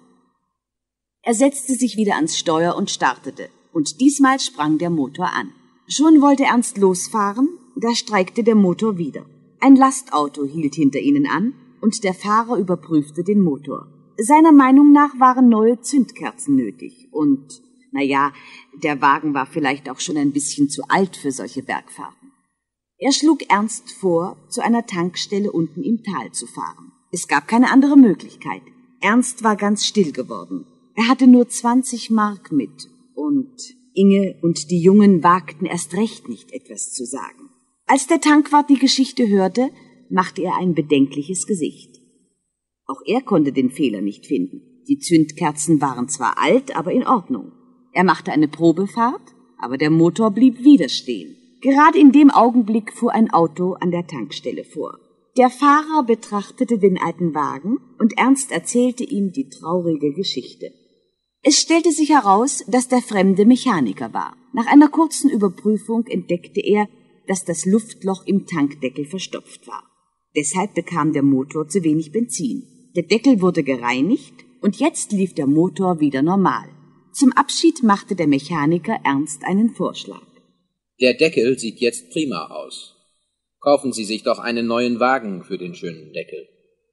Er setzte sich wieder ans Steuer und startete. Und diesmal sprang der Motor an. Schon wollte Ernst losfahren, da streikte der Motor wieder. Ein Lastauto hielt hinter ihnen an und der Fahrer überprüfte den Motor. Seiner Meinung nach waren neue Zündkerzen nötig und naja, der Wagen war vielleicht auch schon ein bisschen zu alt für solche Bergfahrten. Er schlug Ernst vor, zu einer Tankstelle unten im Tal zu fahren. Es gab keine andere Möglichkeit. Ernst war ganz still geworden. Er hatte nur 20 Mark mit und Inge und die Jungen wagten erst recht nicht, etwas zu sagen. Als der Tankwart die Geschichte hörte, machte er ein bedenkliches Gesicht. Auch er konnte den Fehler nicht finden. Die Zündkerzen waren zwar alt, aber in Ordnung. Er machte eine Probefahrt, aber der Motor blieb wieder stehen. Gerade in dem Augenblick fuhr ein Auto an der Tankstelle vor. Der Fahrer betrachtete den alten Wagen und Ernst erzählte ihm die traurige Geschichte. Es stellte sich heraus, dass der Fremde Mechaniker war. Nach einer kurzen Überprüfung entdeckte er, dass das Luftloch im Tankdeckel verstopft war. Deshalb bekam der Motor zu wenig Benzin. Der Deckel wurde gereinigt und jetzt lief der Motor wieder normal. Zum Abschied machte der Mechaniker Ernst einen Vorschlag. Der Deckel sieht jetzt prima aus. Kaufen Sie sich doch einen neuen Wagen für den schönen Deckel.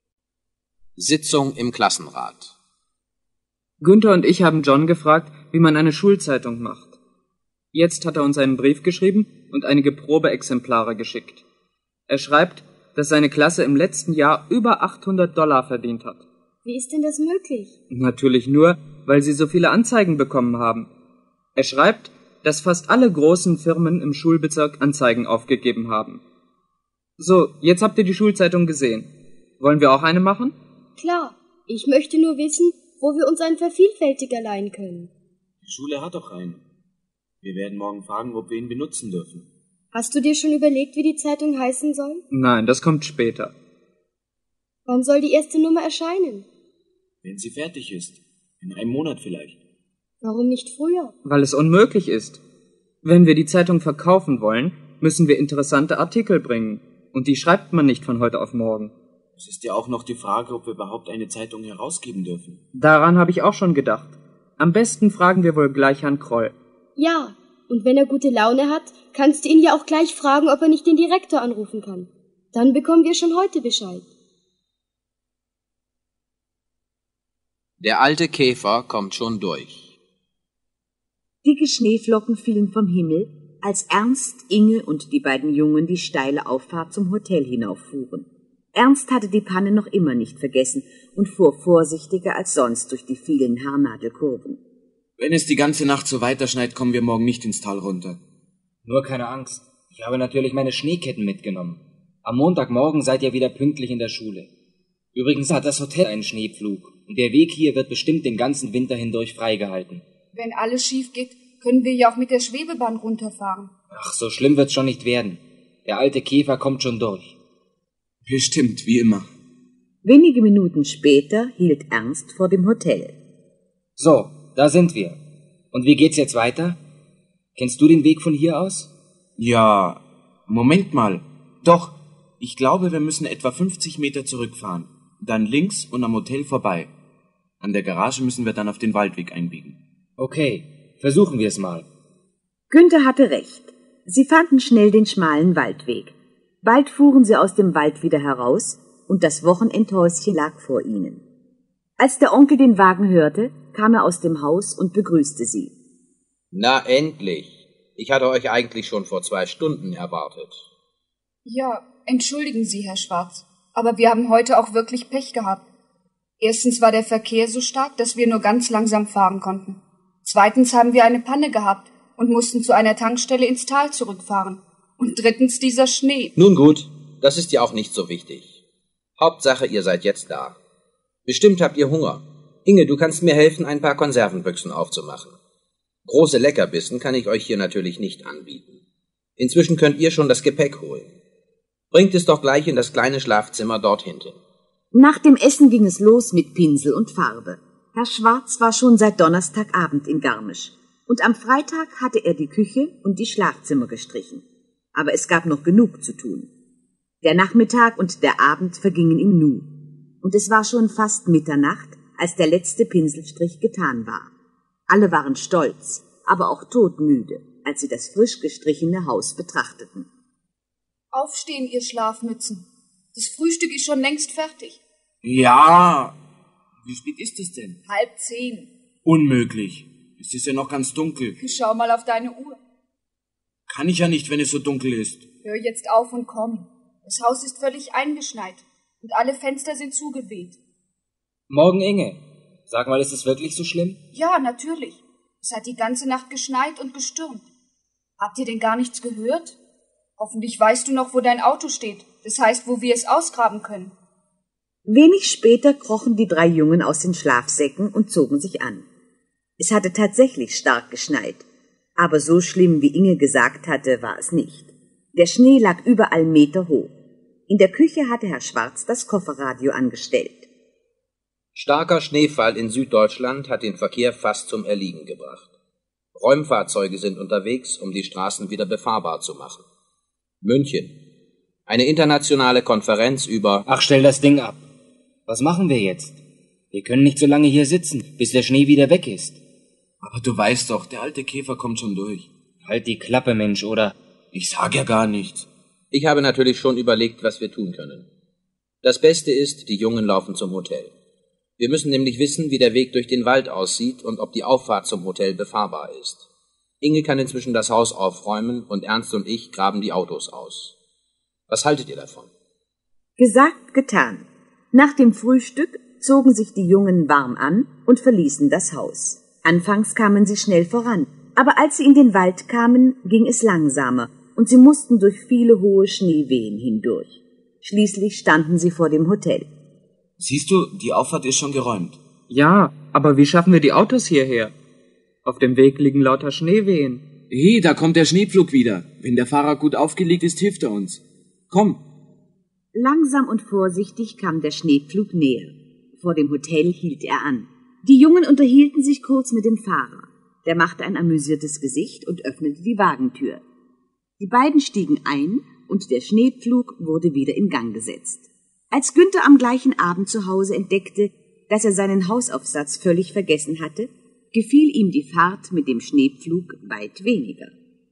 Sitzung im Klassenrat. Günther und ich haben John gefragt, wie man eine Schulzeitung macht. Jetzt hat er uns einen Brief geschrieben und einige Probeexemplare geschickt. Er schreibt, dass seine Klasse im letzten Jahr über $800 verdient hat. Wie ist denn das möglich? Natürlich nur, weil sie so viele Anzeigen bekommen haben. Er schreibt, dass fast alle großen Firmen im Schulbezirk Anzeigen aufgegeben haben. So, jetzt habt ihr die Schulzeitung gesehen. Wollen wir auch eine machen? Klar, ich möchte nur wissen, wo wir uns einen Vervielfältiger leihen können. Die Schule hat doch einen. Wir werden morgen fragen, ob wir ihn benutzen dürfen. Hast du dir schon überlegt, wie die Zeitung heißen soll? Nein, das kommt später. Wann soll die erste Nummer erscheinen? Wenn sie fertig ist. In einem Monat vielleicht. Warum nicht früher? Weil es unmöglich ist. Wenn wir die Zeitung verkaufen wollen, müssen wir interessante Artikel bringen. Und die schreibt man nicht von heute auf morgen. Es ist ja auch noch die Frage, ob wir überhaupt eine Zeitung herausgeben dürfen. Daran habe ich auch schon gedacht. Am besten fragen wir wohl gleich Herrn Kroll. Ja, und wenn er gute Laune hat, kannst du ihn ja auch gleich fragen, ob er nicht den Direktor anrufen kann. Dann bekommen wir schon heute Bescheid. Der alte Käfer kommt schon durch. Dicke Schneeflocken fielen vom Himmel, als Ernst, Inge und die beiden Jungen die steile Auffahrt zum Hotel hinauffuhren. Ernst hatte die Panne noch immer nicht vergessen und fuhr vorsichtiger als sonst durch die vielen Haarnadelkurven. Wenn es die ganze Nacht so weiterschneit, kommen wir morgen nicht ins Tal runter. Nur keine Angst. Ich habe natürlich meine Schneeketten mitgenommen. Am Montagmorgen seid ihr wieder pünktlich in der Schule. Übrigens hat das Hotel einen Schneepflug und der Weg hier wird bestimmt den ganzen Winter hindurch freigehalten. Wenn alles schief geht, können wir ja auch mit der Schwebebahn runterfahren. Ach, so schlimm wird's schon nicht werden. Der alte Käfer kommt schon durch. Bestimmt, wie immer. Wenige Minuten später hielt Ernst vor dem Hotel. So, da sind wir. Und wie geht's jetzt weiter? Kennst du den Weg von hier aus? Ja, Moment mal. Doch, ich glaube, wir müssen etwa 50 Meter zurückfahren. Dann links und am Hotel vorbei. An der Garage müssen wir dann auf den Waldweg einbiegen. Okay, versuchen wir es mal. Günther hatte recht. Sie fanden schnell den schmalen Waldweg. Bald fuhren sie aus dem Wald wieder heraus und das Wochenendhäuschen lag vor ihnen. Als der Onkel den Wagen hörte, kam er aus dem Haus und begrüßte sie. Na endlich. Ich hatte euch eigentlich schon vor 2 Stunden erwartet. Ja, entschuldigen Sie, Herr Schwarz, aber wir haben heute auch wirklich Pech gehabt. Erstens war der Verkehr so stark, dass wir nur ganz langsam fahren konnten. Zweitens haben wir eine Panne gehabt und mussten zu einer Tankstelle ins Tal zurückfahren. Und drittens dieser Schnee. Nun gut, das ist ja auch nicht so wichtig. Hauptsache, ihr seid jetzt da. Bestimmt habt ihr Hunger. Inge, du kannst mir helfen, ein paar Konservenbüchsen aufzumachen. Große Leckerbissen kann ich euch hier natürlich nicht anbieten. Inzwischen könnt ihr schon das Gepäck holen. Bringt es doch gleich in das kleine Schlafzimmer dort hinten. Nach dem Essen ging es los mit Pinsel und Farbe. Herr Schwarz war schon seit Donnerstagabend in Garmisch. Und am Freitag hatte er die Küche und die Schlafzimmer gestrichen. Aber es gab noch genug zu tun. Der Nachmittag und der Abend vergingen im Nu. Und es war schon fast Mitternacht, als der letzte Pinselstrich getan war. Alle waren stolz, aber auch todmüde, als sie das frisch gestrichene Haus betrachteten. Aufstehen, ihr Schlafmützen. Das Frühstück ist schon längst fertig. Ja, wie spät ist es denn? 9:30. Unmöglich. Es ist ja noch ganz dunkel. Schau mal auf deine Uhr. Kann ich ja nicht, wenn es so dunkel ist. Hör jetzt auf und komm. Das Haus ist völlig eingeschneit und alle Fenster sind zugeweht. Morgen, Inge. Sag mal, ist es wirklich so schlimm? Ja, natürlich. Es hat die ganze Nacht geschneit und gestürmt. Habt ihr denn gar nichts gehört? Hoffentlich weißt du noch, wo dein Auto steht. Das heißt, wo wir es ausgraben können. Wenig später krochen die 3 Jungen aus den Schlafsäcken und zogen sich an. Es hatte tatsächlich stark geschneit. Aber so schlimm, wie Inge gesagt hatte, war es nicht. Der Schnee lag überall Meter hoch. In der Küche hatte Herr Schwarz das Kofferradio angestellt. Starker Schneefall in Süddeutschland hat den Verkehr fast zum Erliegen gebracht. Räumfahrzeuge sind unterwegs, um die Straßen wieder befahrbar zu machen. München. Eine internationale Konferenz über... Ach, stell das Ding ab. Was machen wir jetzt? Wir können nicht so lange hier sitzen, bis der Schnee wieder weg ist. Aber du weißt doch, der alte Käfer kommt schon durch. Halt die Klappe, Mensch, oder? Ich sag ja gar nichts. Ich habe natürlich schon überlegt, was wir tun können. Das Beste ist, die Jungen laufen zum Hotel. Wir müssen nämlich wissen, wie der Weg durch den Wald aussieht und ob die Auffahrt zum Hotel befahrbar ist. Inge kann inzwischen das Haus aufräumen und Ernst und ich graben die Autos aus. Was haltet ihr davon? Gesagt, getan. Nach dem Frühstück zogen sich die Jungen warm an und verließen das Haus. Anfangs kamen sie schnell voran, Aber als sie in den Wald kamen, ging es langsamer und sie mussten durch viele hohe Schneewehen hindurch. Schließlich standen sie vor dem Hotel. Siehst du, die Auffahrt ist schon geräumt. Ja, aber wie schaffen wir die Autos hierher? Auf dem Weg liegen lauter Schneewehen. Hey, da kommt der Schneepflug wieder. Wenn der Fahrer gut aufgelegt ist, hilft er uns. Komm. Langsam und vorsichtig kam der Schneepflug näher. Vor dem Hotel hielt er an. Die Jungen unterhielten sich kurz mit dem Fahrer. Der machte ein amüsiertes Gesicht und öffnete die Wagentür. Die beiden stiegen ein und der Schneepflug wurde wieder in Gang gesetzt. Als Günther am gleichen Abend zu Hause entdeckte, dass er seinen Hausaufsatz völlig vergessen hatte, gefiel ihm die Fahrt mit dem Schneepflug weit weniger.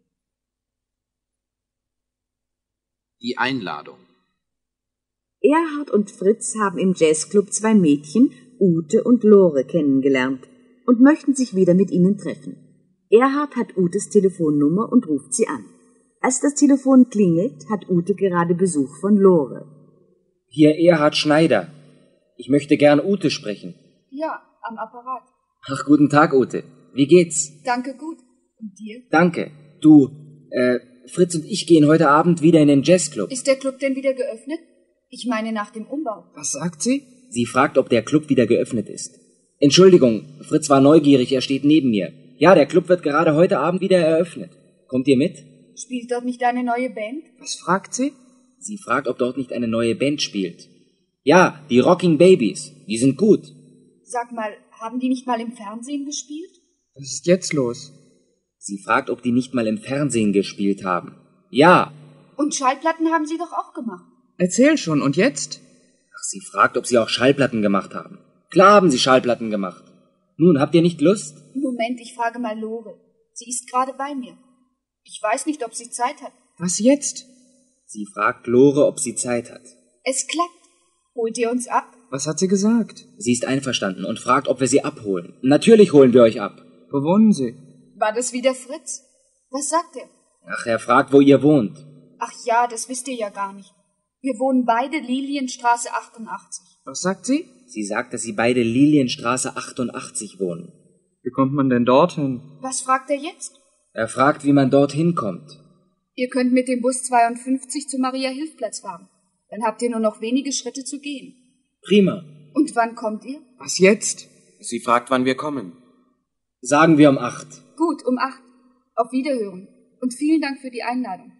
Die Einladung. Erhard und Fritz haben im Jazzclub zwei Mädchen, Ute und Lore, kennengelernt und möchten sich wieder mit ihnen treffen. Erhard hat Utes Telefonnummer und ruft sie an. Als das Telefon klingelt, hat Ute gerade Besuch von Lore. Hier Erhard Schneider. Ich möchte gern Ute sprechen. Ja, am Apparat. Ach, guten Tag, Ute. Wie geht's? Danke gut. Und dir? Danke. Du, Fritz und ich gehen heute Abend wieder in den Jazzclub. Ist der Club denn wieder geöffnet? Ich meine nach dem Umbau. Was sagt sie? Sie fragt, ob der Club wieder geöffnet ist. Entschuldigung, Fritz war neugierig, er steht neben mir. Ja, der Club wird gerade heute Abend wieder eröffnet. Kommt ihr mit? Spielt dort nicht eine neue Band? Was fragt sie? Sie fragt, ob dort nicht eine neue Band spielt. Ja, die Rocking Babies. Die sind gut. Sag mal, haben die nicht mal im Fernsehen gespielt? Was ist jetzt los? Sie fragt, ob die nicht mal im Fernsehen gespielt haben. Ja. Und Schallplatten haben sie doch auch gemacht. Erzähl schon, und jetzt? Ach, sie fragt, ob sie auch Schallplatten gemacht haben. Klar haben sie Schallplatten gemacht. Nun, habt ihr nicht Lust? Moment, ich frage mal Lore. Sie ist gerade bei mir. Ich weiß nicht, ob sie Zeit hat. Was jetzt? Sie fragt Lore, ob sie Zeit hat. Es klappt. Holt ihr uns ab? Was hat sie gesagt? Sie ist einverstanden und fragt, ob wir sie abholen. Natürlich holen wir euch ab. Wo wohnen sie? War das wieder Fritz? Was sagt er? Ach, er fragt, wo ihr wohnt. Ach ja, das wisst ihr ja gar nicht. Wir wohnen beide Lilienstraße 88. Was sagt sie? Sie sagt, dass sie beide Lilienstraße 88 wohnen. Wie kommt man denn dorthin? Was fragt er jetzt? Er fragt, wie man dorthin kommt. Ihr könnt mit dem Bus 52 zum Maria-Hilf-Platz fahren. Dann habt ihr nur noch wenige Schritte zu gehen. Prima. Und wann kommt ihr? Was jetzt? Sie fragt, wann wir kommen. Sagen wir um 8. Gut, um 8. Auf Wiederhören. Und vielen Dank für die Einladung.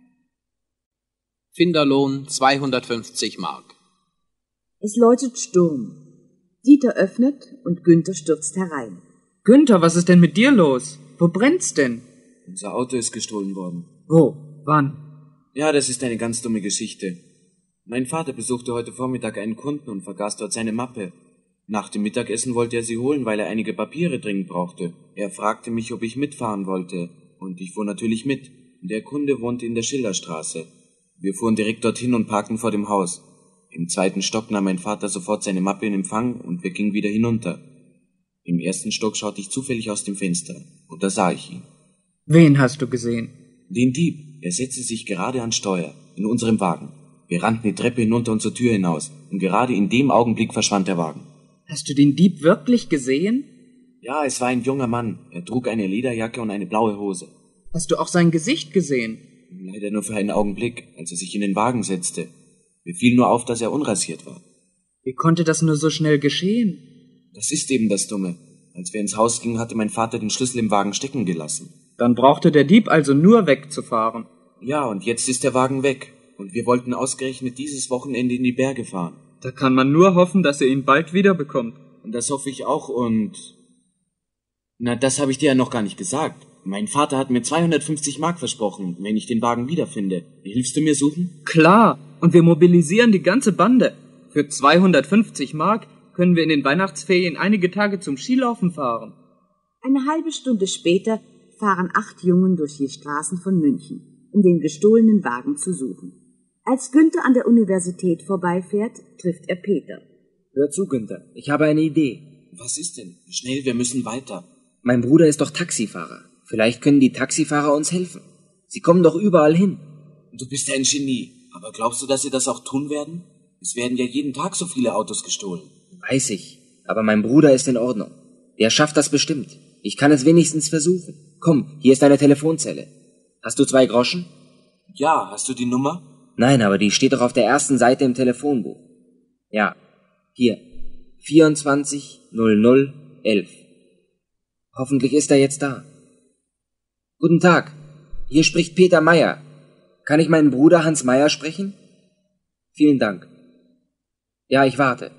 Finderlohn 250 Mark. Es läutet Sturm. Dieter öffnet und Günther stürzt herein. Günther, was ist denn mit dir los? Wo brennt's denn? Unser Auto ist gestohlen worden. Wo? Wann? Ja, das ist eine ganz dumme Geschichte. Mein Vater besuchte heute Vormittag einen Kunden und vergaß dort seine Mappe. Nach dem Mittagessen wollte er sie holen, weil er einige Papiere dringend brauchte. Er fragte mich, ob ich mitfahren wollte. Und ich fuhr natürlich mit. Der Kunde wohnte in der Schillerstraße. Wir fuhren direkt dorthin und parkten vor dem Haus. Im 2. Stock nahm mein Vater sofort seine Mappe in Empfang und wir gingen wieder hinunter. Im 1. Stock schaute ich zufällig aus dem Fenster und da sah ich ihn. Wen hast du gesehen? Den Dieb. Er setzte sich gerade ans Steuer, in unserem Wagen. Wir rannten die Treppe hinunter und zur Tür hinaus und gerade in dem Augenblick verschwand der Wagen. Hast du den Dieb wirklich gesehen? Ja, es war ein junger Mann. Er trug eine Lederjacke und eine blaue Hose. Hast du auch sein Gesicht gesehen? Leider nur für einen Augenblick, als er sich in den Wagen setzte. Mir fiel nur auf, dass er unrasiert war. Wie konnte das nur so schnell geschehen? Das ist eben das Dumme. Als wir ins Haus gingen, hatte mein Vater den Schlüssel im Wagen stecken gelassen. Dann brauchte der Dieb also nur wegzufahren. Ja, und jetzt ist der Wagen weg. Und wir wollten ausgerechnet dieses Wochenende in die Berge fahren. Da kann man nur hoffen, dass er ihn bald wiederbekommt. Und das hoffe ich auch und... Na, das habe ich dir ja noch gar nicht gesagt. Mein Vater hat mir 250 Mark versprochen, wenn ich den Wagen wiederfinde. Hilfst du mir suchen? Klar, und wir mobilisieren die ganze Bande. Für 250 Mark können wir in den Weihnachtsferien einige Tage zum Skilaufen fahren. Eine halbe Stunde später fahren 8 Jungen durch die Straßen von München, um den gestohlenen Wagen zu suchen. Als Günther an der Universität vorbeifährt, trifft er Peter. Hör zu, Günther. Ich habe eine Idee. Was ist denn? Schnell, wir müssen weiter. Mein Bruder ist doch Taxifahrer. Vielleicht können die Taxifahrer uns helfen. Sie kommen doch überall hin. Du bist ja ein Genie. Aber glaubst du, dass sie das auch tun werden? Es werden ja jeden Tag so viele Autos gestohlen. Weiß ich. Aber mein Bruder ist in Ordnung. Der schafft das bestimmt. Ich kann es wenigstens versuchen. Komm, hier ist deine Telefonzelle. Hast du 2 Groschen? Ja, hast du die Nummer? Nein, aber die steht doch auf der ersten Seite im Telefonbuch. Ja, hier. 240011. Hoffentlich ist er jetzt da. Guten Tag. Hier spricht Peter Meyer. Kann ich meinen Bruder Hans Meyer sprechen? Vielen Dank. Ja, ich warte.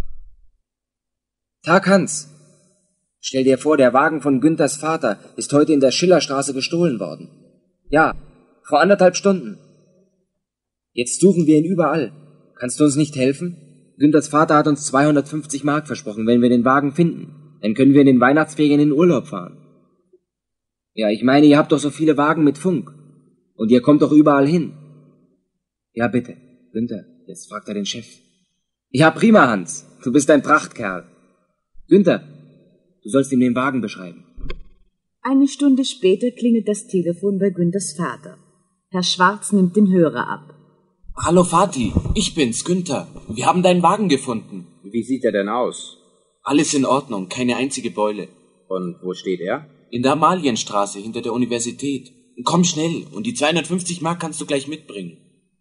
Tag, Hans. Stell dir vor, der Wagen von Günthers Vater ist heute in der Schillerstraße gestohlen worden. Ja, vor 1,5 Stunden. Jetzt suchen wir ihn überall. Kannst du uns nicht helfen? Günthers Vater hat uns 250 Mark versprochen, wenn wir den Wagen finden. Dann können wir in den Weihnachtsferien in den Urlaub fahren. Ja, ich meine, ihr habt doch so viele Wagen mit Funk. Und ihr kommt doch überall hin. Ja, bitte. Günther, jetzt fragt er den Chef. Ja, prima, Hans. Du bist ein Prachtkerl. Günther, du sollst ihm den Wagen beschreiben. Eine Stunde später klingelt das Telefon bei Günthers Vater. Herr Schwarz nimmt den Hörer ab. Hallo Vati, ich bin's, Günther. Wir haben deinen Wagen gefunden. Wie sieht er denn aus? Alles in Ordnung, keine einzige Beule. Und wo steht er? In der Amalienstraße hinter der Universität. Komm schnell, und die 250 Mark kannst du gleich mitbringen.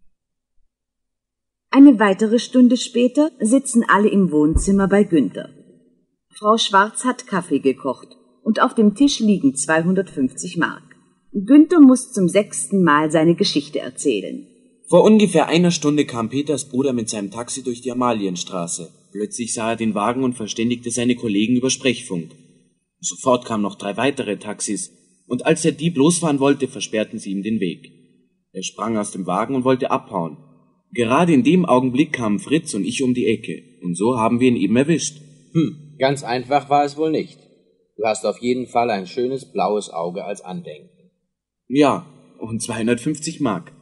Eine weitere Stunde später sitzen alle im Wohnzimmer bei Günther. Frau Schwarz hat Kaffee gekocht und auf dem Tisch liegen 250 Mark. Günther muss zum 6. Mal seine Geschichte erzählen. Vor ungefähr einer Stunde kam Peters Bruder mit seinem Taxi durch die Amalienstraße. Plötzlich sah er den Wagen und verständigte seine Kollegen über Sprechfunk. Sofort kamen noch 3 weitere Taxis, und als der Dieb losfahren wollte, versperrten sie ihm den Weg. Er sprang aus dem Wagen und wollte abhauen. Gerade in dem Augenblick kamen Fritz und ich um die Ecke, und so haben wir ihn eben erwischt. Ganz einfach war es wohl nicht. Du hast auf jeden Fall ein schönes blaues Auge als Andenken. Ja, und 250 Mark.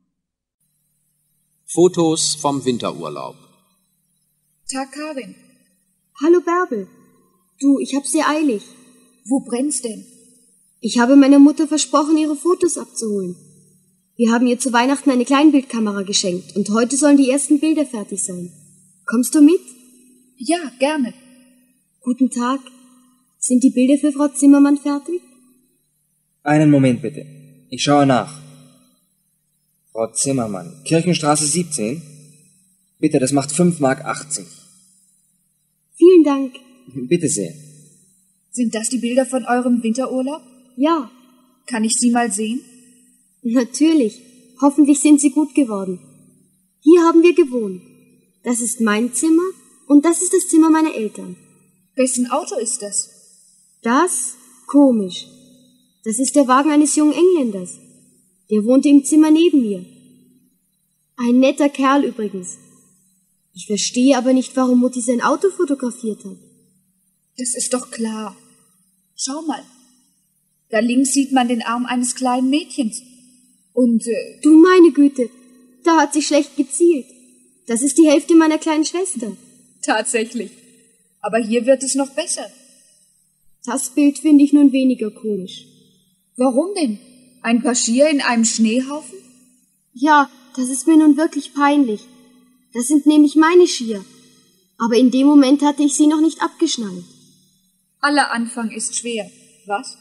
Fotos vom Winterurlaub. Tag, Karin. Hallo Bärbel. Du, ich hab's sehr eilig. Wo brennt's denn? Ich habe meiner Mutter versprochen, ihre Fotos abzuholen. Wir haben ihr zu Weihnachten eine Kleinbildkamera geschenkt und heute sollen die ersten Bilder fertig sein. Kommst du mit? Ja, gerne. Guten Tag. Sind die Bilder für Frau Zimmermann fertig? Einen Moment bitte. Ich schaue nach. Frau Zimmermann, Kirchenstraße 17? Bitte, das macht 5,80 Mark. Vielen Dank. Bitte sehr. Sind das die Bilder von eurem Winterurlaub? Ja, Kann ich sie mal sehen? natürlich. Hoffentlich sind sie gut geworden. Hier haben wir gewohnt. Das ist mein Zimmer und das ist das Zimmer meiner Eltern. Wessen Auto ist das? Das? Komisch. Das ist der Wagen eines jungen Engländers. Der wohnte im Zimmer neben mir. Ein netter Kerl übrigens. Ich verstehe aber nicht, warum Mutti sein Auto fotografiert hat. Das ist doch klar. Schau mal. Da links sieht man den Arm eines kleinen Mädchens. Und, Du meine Güte, da hat sie schlecht gezielt. Das ist die Hälfte meiner kleinen Schwester. tatsächlich. Aber hier wird es noch besser. Das Bild finde ich nun weniger komisch. Warum denn? Ein paar Skier in einem Schneehaufen? Ja, das ist mir nun wirklich peinlich. Das sind nämlich meine Skier. Aber in dem Moment hatte ich sie noch nicht abgeschnallt. Aller Anfang ist schwer. Was?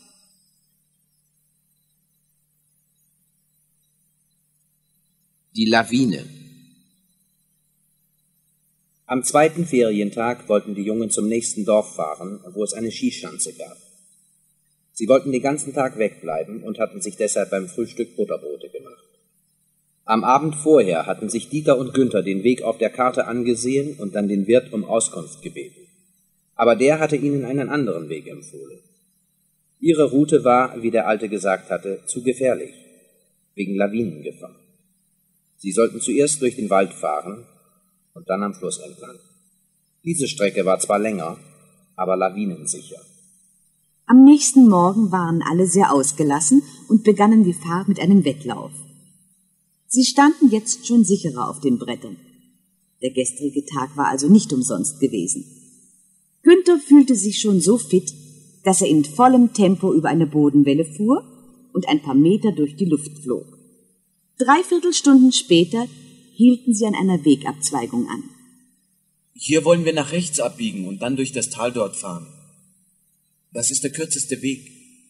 Die Lawine. Am 2. Ferientag wollten die Jungen zum nächsten Dorf fahren, wo es eine Skischanze gab. Sie wollten den ganzen Tag wegbleiben und hatten sich deshalb beim Frühstück Butterbrote gemacht. Am Abend vorher hatten sich Dieter und Günther den Weg auf der Karte angesehen und dann den Wirt um Auskunft gebeten. Aber der hatte ihnen einen anderen Weg empfohlen. Ihre Route war, wie der Alte gesagt hatte, zu gefährlich, wegen Lawinengefahr. Sie sollten zuerst durch den Wald fahren und dann am Fluss entlang. Diese Strecke war zwar länger, aber lawinensicher. Am nächsten Morgen waren alle sehr ausgelassen und begannen die Fahrt mit einem Wettlauf. Sie standen jetzt schon sicherer auf den Brettern. Der gestrige Tag war also nicht umsonst gewesen. Günther fühlte sich schon so fit, dass er in vollem Tempo über eine Bodenwelle fuhr und ein paar Meter durch die Luft flog. 3/4 Stunden später hielten sie an einer Wegabzweigung an. Hier wollen wir nach rechts abbiegen und dann durch das Tal dort fahren. Das ist der kürzeste Weg.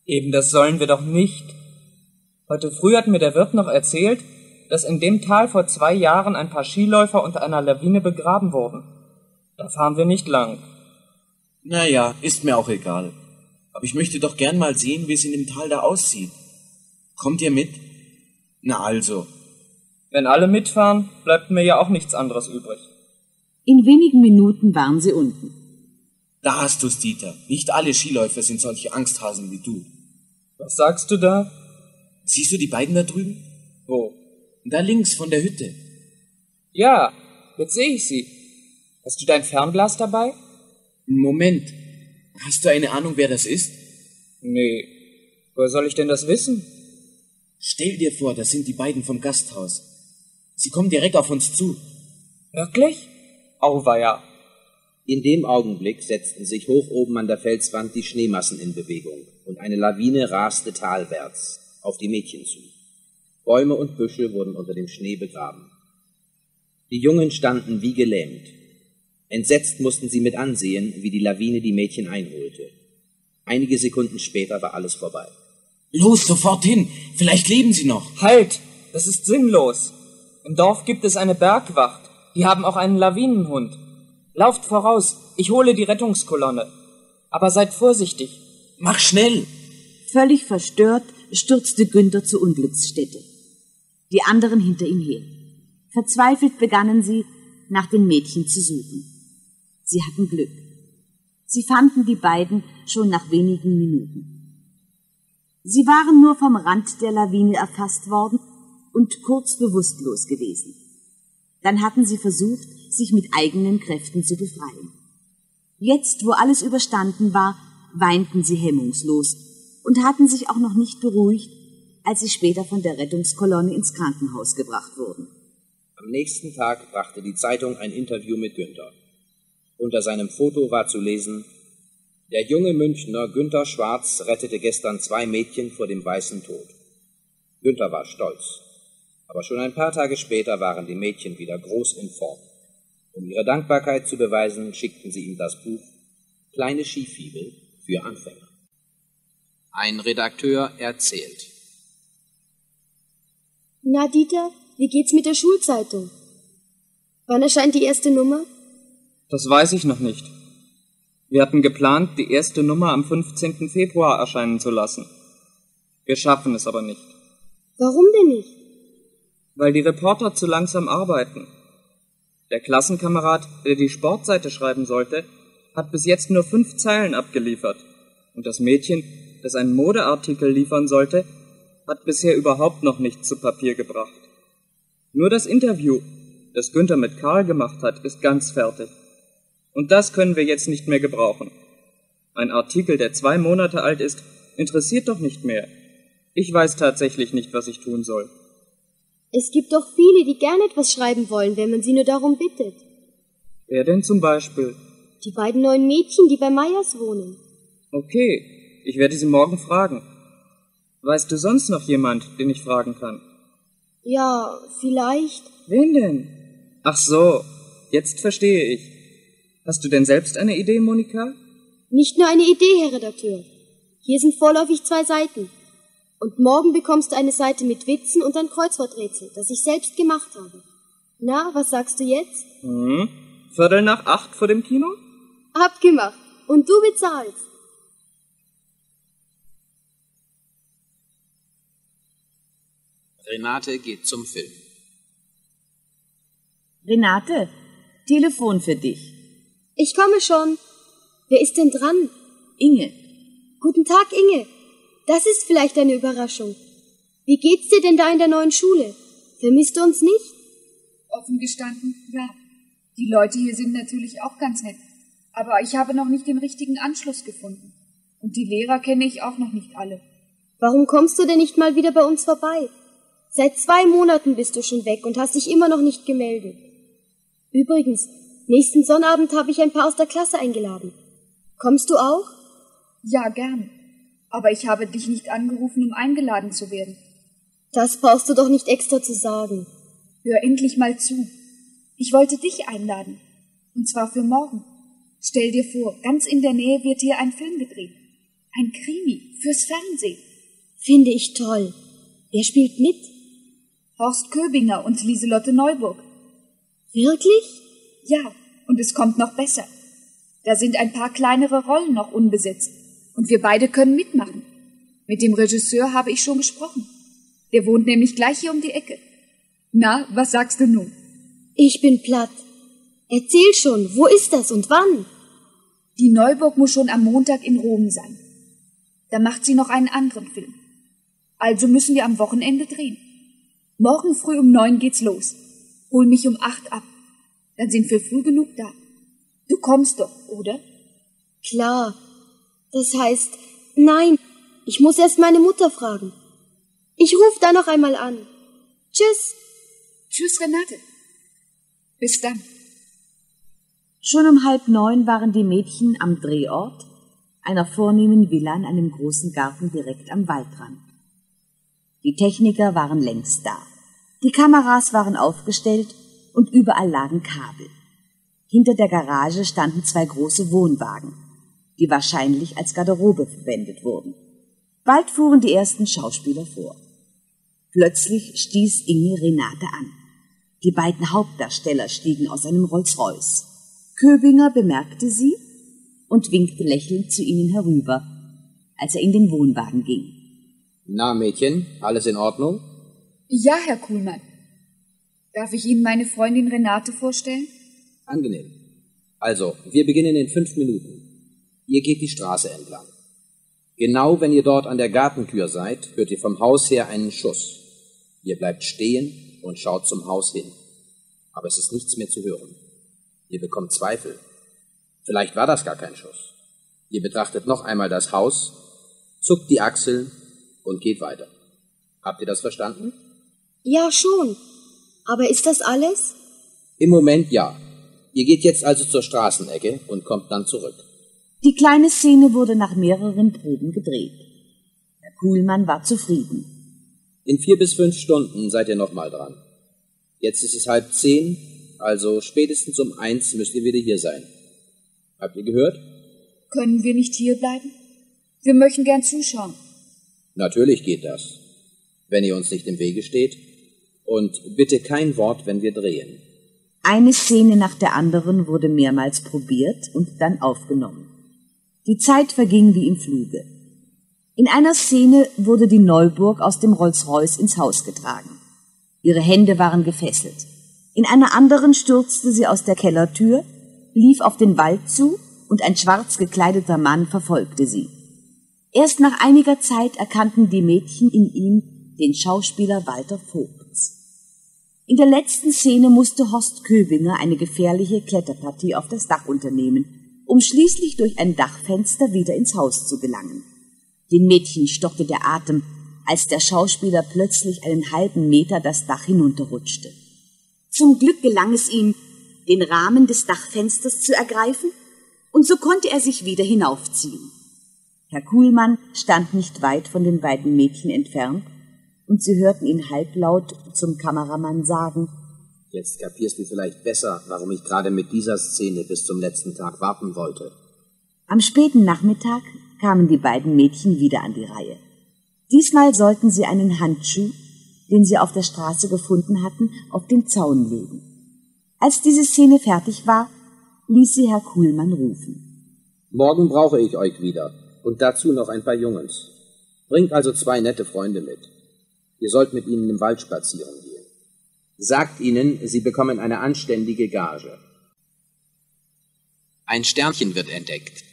Eben das sollen wir doch nicht. Heute früh hat mir der Wirt noch erzählt, dass in dem Tal vor 2 Jahren ein paar Skiläufer unter einer Lawine begraben wurden. Da fahren wir nicht lang. Naja, ist mir auch egal. Aber ich möchte doch gern mal sehen, wie es in dem Tal da aussieht. Kommt ihr mit? Na also. Wenn alle mitfahren, bleibt mir ja auch nichts anderes übrig. In wenigen Minuten waren sie unten. Da hast du's, Dieter. Nicht alle Skiläufer sind solche Angsthasen wie du. Was sagst du da? Siehst du die beiden da drüben? Wo? Da links von der Hütte. Ja, jetzt sehe ich sie. Hast du dein Fernglas dabei? Moment. Hast du eine Ahnung, wer das ist? Nee. Woher soll ich denn das wissen? Stell dir vor, das sind die beiden vom Gasthaus. Sie kommen direkt auf uns zu. Wirklich? Auweia. In dem Augenblick setzten sich hoch oben an der Felswand die Schneemassen in Bewegung und eine Lawine raste talwärts auf die Mädchen zu. Bäume und Büsche wurden unter dem Schnee begraben. Die Jungen standen wie gelähmt. Entsetzt mussten sie mit ansehen, wie die Lawine die Mädchen einholte. Einige Sekunden später war alles vorbei. Los, sofort hin! Vielleicht leben sie noch! Halt! Das ist sinnlos! Im Dorf gibt es eine Bergwacht. Die haben auch einen Lawinenhund. Lauft voraus, ich hole die Rettungskolonne. Aber seid vorsichtig. Mach schnell! Völlig verstört stürzte Günther zur Unglücksstätte. Die anderen hinter ihm her. Verzweifelt begannen sie, nach den Mädchen zu suchen. Sie hatten Glück. Sie fanden die beiden schon nach wenigen Minuten. Sie waren nur vom Rand der Lawine erfasst worden und kurz bewusstlos gewesen. Dann hatten sie versucht, sich mit eigenen Kräften zu befreien. Jetzt, wo alles überstanden war, weinten sie hemmungslos und hatten sich auch noch nicht beruhigt, als sie später von der Rettungskolonne ins Krankenhaus gebracht wurden. Am nächsten Tag brachte die Zeitung ein Interview mit Günther. Unter seinem Foto war zu lesen: Der junge Münchner Günther Schwarz rettete gestern 2 Mädchen vor dem weißen Tod. Günther war stolz. Aber schon ein paar Tage später waren die Mädchen wieder groß in Form. Um ihre Dankbarkeit zu beweisen, schickten sie ihm das Buch Kleine Skifibel für Anfänger. Ein Redakteur erzählt. Na, Dieter, wie geht's mit der Schulzeitung? Wann erscheint die erste Nummer? Das weiß ich noch nicht. Wir hatten geplant, die erste Nummer am 15. Februar erscheinen zu lassen. Wir schaffen es aber nicht. Warum denn nicht? Weil die Reporter zu langsam arbeiten. Der Klassenkamerad, der die Sportseite schreiben sollte, hat bis jetzt nur 5 Zeilen abgeliefert. Und das Mädchen, das einen Modeartikel liefern sollte, hat bisher überhaupt noch nichts zu Papier gebracht. Nur das Interview, das Günther mit Karl gemacht hat, ist ganz fertig. Und das können wir jetzt nicht mehr gebrauchen. Ein Artikel, der 2 Monate alt ist, interessiert doch nicht mehr. Ich weiß tatsächlich nicht, was ich tun soll. Es gibt doch viele, die gern etwas schreiben wollen, wenn man sie nur darum bittet. Wer denn zum Beispiel? Die beiden neuen Mädchen, die bei Meyers wohnen. Okay, ich werde sie morgen fragen. Weißt du sonst noch jemand, den ich fragen kann? Ja, vielleicht. Wen denn? Ach so, jetzt verstehe ich. Hast du denn selbst eine Idee, Monika? Nicht nur eine Idee, Herr Redakteur. Hier sind vorläufig 2 Seiten. Und morgen bekommst du eine Seite mit Witzen und ein Kreuzworträtsel, das ich selbst gemacht habe. Na, was sagst du jetzt? 7:45 vor dem Kino? Abgemacht. Und du bezahlst. Renate geht zum Film. Renate, Telefon für dich. Ich komme schon. Wer ist denn dran? Inge. Guten Tag, Inge. Das ist vielleicht eine Überraschung. Wie geht's dir denn da in der neuen Schule? Vermisst du uns nicht? Offen gestanden, ja. Die Leute hier sind natürlich auch ganz nett. Aber ich habe noch nicht den richtigen Anschluss gefunden. Und die Lehrer kenne ich auch noch nicht alle. Warum kommst du denn nicht mal wieder bei uns vorbei? Seit 2 Monaten bist du schon weg und hast dich immer noch nicht gemeldet. Übrigens, nächsten Sonnabend habe ich ein paar aus der Klasse eingeladen. Kommst du auch? Ja, gern. Aber ich habe dich nicht angerufen, um eingeladen zu werden. Das brauchst du doch nicht extra zu sagen. Hör endlich mal zu. Ich wollte dich einladen. Und zwar für morgen. Stell dir vor, ganz in der Nähe wird hier ein Film gedreht. Ein Krimi fürs Fernsehen. Finde ich toll. Wer spielt mit? Horst Köbinger und Lieselotte Neuburg. Wirklich? Ja, und es kommt noch besser. Da sind ein paar kleinere Rollen noch unbesetzt. Und wir beide können mitmachen. Mit dem Regisseur habe ich schon gesprochen. Der wohnt nämlich gleich hier um die Ecke. Na, was sagst du nun? Ich bin platt. Erzähl schon, wo ist das und wann? Die Neuburg muss schon am Montag in Rom sein. Da macht sie noch einen anderen Film. Also müssen wir am Wochenende drehen. Morgen früh um 9 geht's los. Hol mich um 8 ab. Dann sind wir früh genug da. Du kommst doch, oder? Klar. Das heißt, nein, ich muss erst meine Mutter fragen. Ich rufe da noch einmal an. Tschüss. Tschüss, Renate. Bis dann. Schon um 8:30 waren die Mädchen am Drehort, einer vornehmen Villa in einem großen Garten direkt am Waldrand. Die Techniker waren längst da. Die Kameras waren aufgestellt und überall lagen Kabel. Hinter der Garage standen 2 große Wohnwagen, die wahrscheinlich als Garderobe verwendet wurden. Bald fuhren die ersten Schauspieler vor. Plötzlich stieß Inge Renate an. Die beiden Hauptdarsteller stiegen aus einem Rolls-Royce. Köbinger bemerkte sie und winkte lächelnd zu ihnen herüber, als er in den Wohnwagen ging. Na, Mädchen, alles in Ordnung? Ja, Herr Kuhlmann. Darf ich Ihnen meine Freundin Renate vorstellen? Angenehm. Also, wir beginnen in 5 Minuten. Ihr geht die Straße entlang. Genau wenn ihr dort an der Gartentür seid, hört ihr vom Haus her einen Schuss. Ihr bleibt stehen und schaut zum Haus hin. Aber es ist nichts mehr zu hören. Ihr bekommt Zweifel. Vielleicht war das gar kein Schuss. Ihr betrachtet noch einmal das Haus, zuckt die Achseln und geht weiter. Habt ihr das verstanden? Ja, schon. Aber ist das alles? Im Moment ja. Ihr geht jetzt also zur Straßenecke und kommt dann zurück. Die kleine Szene wurde nach mehreren Proben gedreht. Herr Kuhlmann war zufrieden. In 4 bis 5 Stunden seid ihr nochmal dran. Jetzt ist es 9:30, also spätestens um 1 müsst ihr wieder hier sein. Habt ihr gehört? Können wir nicht hier bleiben? Wir möchten gern zuschauen. Natürlich geht das, wenn ihr uns nicht im Wege steht. Und bitte kein Wort, wenn wir drehen. Eine Szene nach der anderen wurde mehrmals probiert und dann aufgenommen. Die Zeit verging wie im Fluge. In einer Szene wurde die Neuburg aus dem Rolls-Royce ins Haus getragen. Ihre Hände waren gefesselt. In einer anderen stürzte sie aus der Kellertür, lief auf den Wald zu und ein schwarz gekleideter Mann verfolgte sie. Erst nach einiger Zeit erkannten die Mädchen in ihm den Schauspieler Walter Vogts. In der letzten Szene musste Horst Köbinger eine gefährliche Kletterpartie auf das Dach unternehmen, um schließlich durch ein Dachfenster wieder ins Haus zu gelangen. Den Mädchen stockte der Atem, als der Schauspieler plötzlich einen halben Meter das Dach hinunterrutschte. Zum Glück gelang es ihm, den Rahmen des Dachfensters zu ergreifen, und so konnte er sich wieder hinaufziehen. Herr Kuhlmann stand nicht weit von den beiden Mädchen entfernt, und sie hörten ihn halblaut zum Kameramann sagen: Jetzt kapierst du vielleicht besser, warum ich gerade mit dieser Szene bis zum letzten Tag warten wollte. Am späten Nachmittag kamen die beiden Mädchen wieder an die Reihe. Diesmal sollten sie einen Handschuh, den sie auf der Straße gefunden hatten, auf den Zaun legen. Als diese Szene fertig war, ließ sie Herr Kuhlmann rufen. Morgen brauche ich euch wieder und dazu noch ein paar Jungens. Bringt also 2 nette Freunde mit. Ihr sollt mit ihnen im Wald spazieren gehen. Sagt ihnen, sie bekommen eine anständige Gage. Ein Sternchen wird entdeckt.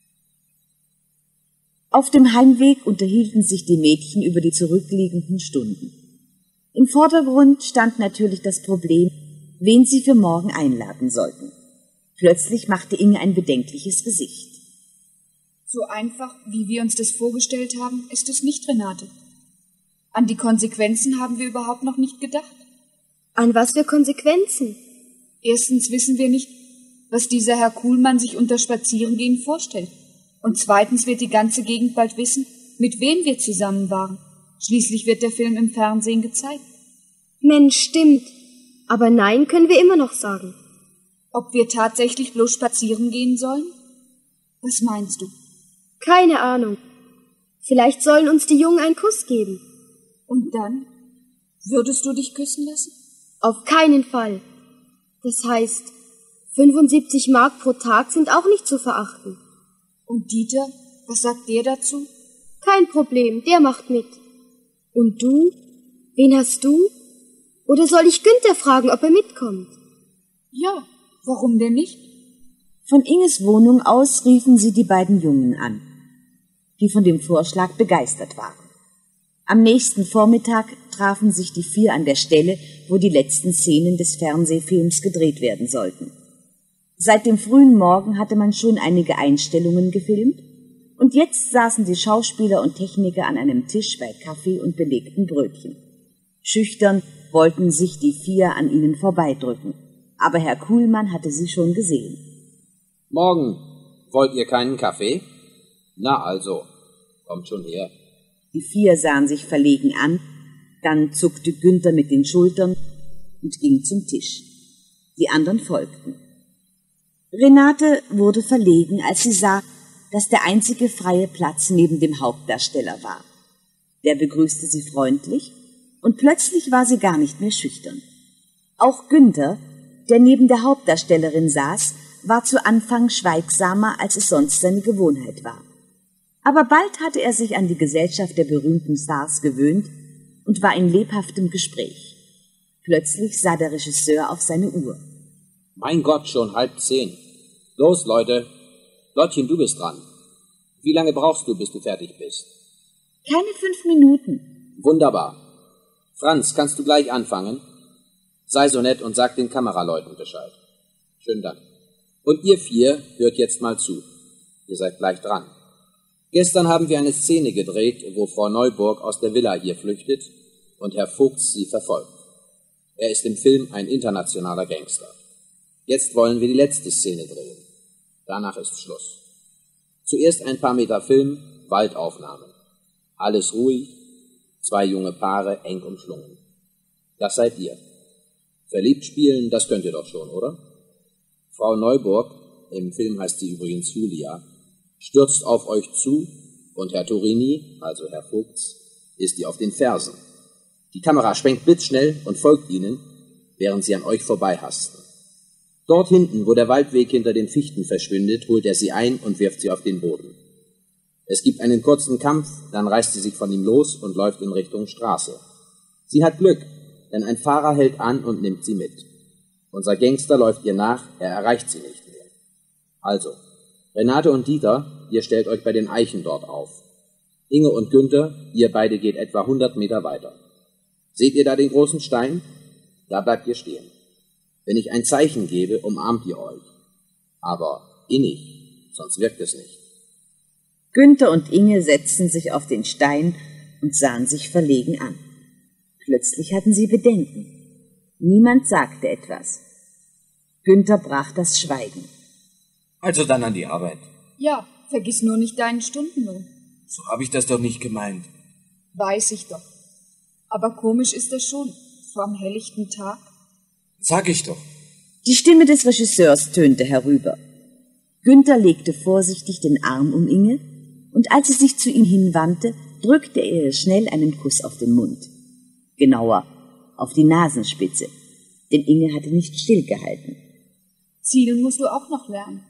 Auf dem Heimweg unterhielten sich die Mädchen über die zurückliegenden Stunden. Im Vordergrund stand natürlich das Problem, wen sie für morgen einladen sollten. Plötzlich machte Inge ein bedenkliches Gesicht. So einfach, wie wir uns das vorgestellt haben, ist es nicht, Renate. An die Konsequenzen haben wir überhaupt noch nicht gedacht. An was für Konsequenzen? Erstens wissen wir nicht, was dieser Herr Kuhlmann sich unter Spazierengehen vorstellt. Und zweitens wird die ganze Gegend bald wissen, mit wem wir zusammen waren. Schließlich wird der Film im Fernsehen gezeigt. Mensch, stimmt. Aber nein können wir immer noch sagen. Ob wir tatsächlich bloß spazieren gehen sollen? Was meinst du? Keine Ahnung. Vielleicht sollen uns die Jungen einen Kuss geben. Und dann? Würdest du dich küssen lassen? Auf keinen Fall. Das heißt, 75 Mark pro Tag sind auch nicht zu verachten. Und Dieter, was sagt der dazu? Kein Problem, der macht mit. Und du? Wen hast du? Oder soll ich Günther fragen, ob er mitkommt? Ja, warum denn nicht? Von Inges Wohnung aus riefen sie die beiden Jungen an, die von dem Vorschlag begeistert waren. Am nächsten Vormittag trafen sich die 4 an der Stelle, wo die letzten Szenen des Fernsehfilms gedreht werden sollten. Seit dem frühen Morgen hatte man schon einige Einstellungen gefilmt und jetzt saßen die Schauspieler und Techniker an einem Tisch bei Kaffee und belegten Brötchen. Schüchtern wollten sich die 4 an ihnen vorbeidrücken, aber Herr Kuhlmann hatte sie schon gesehen. Morgen, wollt ihr keinen Kaffee? Na also, kommt schon her. Die 4 sahen sich verlegen an, dann zuckte Günther mit den Schultern und ging zum Tisch. Die anderen folgten. Renate wurde verlegen, als sie sah, dass der einzige freie Platz neben dem Hauptdarsteller war. Der begrüßte sie freundlich und plötzlich war sie gar nicht mehr schüchtern. Auch Günther, der neben der Hauptdarstellerin saß, war zu Anfang schweigsamer, als es sonst seine Gewohnheit war. Aber bald hatte er sich an die Gesellschaft der berühmten Stars gewöhnt und war in lebhaftem Gespräch. Plötzlich sah der Regisseur auf seine Uhr. Mein Gott, schon 9:30. Los, Leute. Lottchen, du bist dran. Wie lange brauchst du, bis du fertig bist? Keine 5 Minuten. Wunderbar. Franz, kannst du gleich anfangen? Sei so nett und sag den Kameraleuten Bescheid. Schönen Dank. Und ihr 4 hört jetzt mal zu. Ihr seid gleich dran. Gestern haben wir eine Szene gedreht, wo Frau Neuburg aus der Villa hier flüchtet und Herr Vogts sie verfolgt. Er ist im Film ein internationaler Gangster. Jetzt wollen wir die letzte Szene drehen. Danach ist Schluss. Zuerst ein paar Meter Film, Waldaufnahmen. Alles ruhig, 2 junge Paare eng umschlungen. Das seid ihr. Verliebt spielen, das könnt ihr doch schon, oder? Frau Neuburg, im Film heißt sie übrigens Julia, stürzt auf euch zu und Herr Torini, also Herr Vogts, ist ihr auf den Fersen. Die Kamera schwenkt blitzschnell und folgt ihnen, während sie an euch vorbeihasten. Dort hinten, wo der Waldweg hinter den Fichten verschwindet, holt er sie ein und wirft sie auf den Boden. Es gibt einen kurzen Kampf, dann reißt sie sich von ihm los und läuft in Richtung Straße. Sie hat Glück, denn ein Fahrer hält an und nimmt sie mit. Unser Gangster läuft ihr nach, er erreicht sie nicht mehr. Also, Renate und Dieter, ihr stellt euch bei den Eichen dort auf. Inge und Günther, ihr beide geht etwa 100 Meter weiter. Seht ihr da den großen Stein? Da bleibt ihr stehen. Wenn ich ein Zeichen gebe, umarmt ihr euch. Aber innig, sonst wirkt es nicht. Günther und Inge setzten sich auf den Stein und sahen sich verlegen an. Plötzlich hatten sie Bedenken. Niemand sagte etwas. Günther brach das Schweigen. Also dann an die Arbeit. Ja, vergiss nur nicht deinen Stundenlohn. So habe ich das doch nicht gemeint. Weiß ich doch. Aber komisch ist das schon, vor am helllichten Tag. Sag ich doch. Die Stimme des Regisseurs tönte herüber. Günther legte vorsichtig den Arm um Inge, und als sie sich zu ihm hinwandte, drückte er ihr schnell einen Kuss auf den Mund. Genauer, auf die Nasenspitze, denn Inge hatte nicht stillgehalten. Zielen musst du auch noch lernen.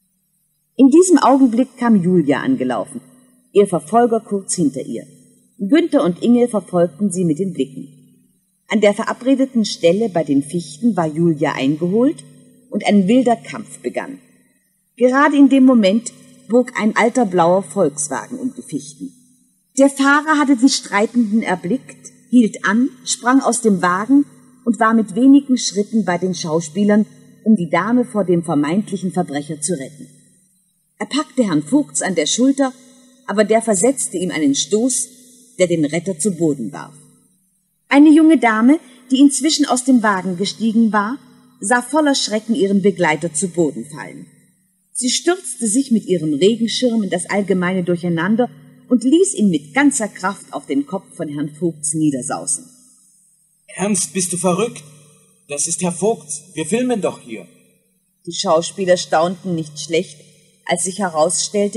In diesem Augenblick kam Julia angelaufen, ihr Verfolger kurz hinter ihr. Günther und Inge verfolgten sie mit den Blicken. An der verabredeten Stelle bei den Fichten war Julia eingeholt und ein wilder Kampf begann. Gerade in dem Moment bog ein alter blauer Volkswagen um die Fichten. Der Fahrer hatte die Streitenden erblickt, hielt an, sprang aus dem Wagen und war mit wenigen Schritten bei den Schauspielern, um die Dame vor dem vermeintlichen Verbrecher zu retten. Er packte Herrn Vogts an der Schulter, aber der versetzte ihm einen Stoß, der den Retter zu Boden warf. Eine junge Dame, die inzwischen aus dem Wagen gestiegen war, sah voller Schrecken ihren Begleiter zu Boden fallen. Sie stürzte sich mit ihrem Regenschirm in das allgemeine Durcheinander und ließ ihn mit ganzer Kraft auf den Kopf von Herrn Vogts niedersausen. Ernst, bist du verrückt? Das ist Herr Vogts. Wir filmen doch hier. Die Schauspieler staunten nicht schlecht, als sich herausstellte,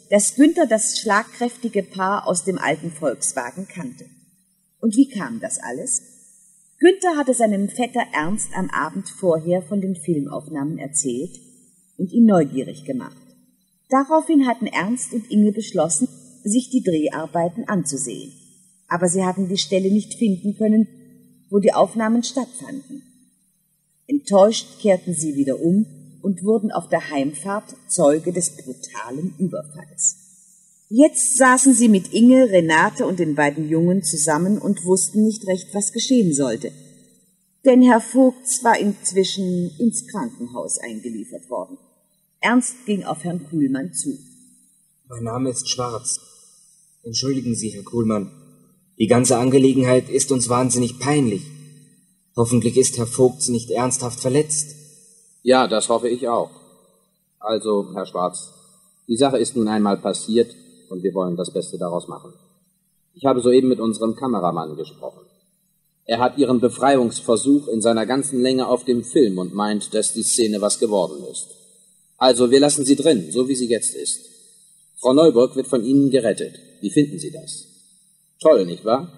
dass Günther das schlagkräftige Paar aus dem alten Volkswagen kannte. Und wie kam das alles? Günther hatte seinem Vetter Ernst am Abend vorher von den Filmaufnahmen erzählt und ihn neugierig gemacht. Daraufhin hatten Ernst und Inge beschlossen, sich die Dreharbeiten anzusehen. Aber sie hatten die Stelle nicht finden können, wo die Aufnahmen stattfanden. Enttäuscht kehrten sie wieder um und wurden auf der Heimfahrt Zeuge des brutalen Überfalls. Jetzt saßen sie mit Inge, Renate und den beiden Jungen zusammen und wussten nicht recht, was geschehen sollte. Denn Herr Vogts war inzwischen ins Krankenhaus eingeliefert worden. Ernst ging auf Herrn Kuhlmann zu. Mein Name ist Schwarz. Entschuldigen Sie, Herr Kuhlmann. Die ganze Angelegenheit ist uns wahnsinnig peinlich. Hoffentlich ist Herr Vogts nicht ernsthaft verletzt. Ja, das hoffe ich auch. Also, Herr Schwarz, die Sache ist nun einmal passiert und wir wollen das Beste daraus machen. Ich habe soeben mit unserem Kameramann gesprochen. Er hat Ihren Befreiungsversuch in seiner ganzen Länge auf dem Film und meint, dass die Szene was geworden ist. Also, wir lassen sie drin, so wie sie jetzt ist. Frau Neuburg wird von Ihnen gerettet. Wie finden Sie das? Toll, nicht wahr?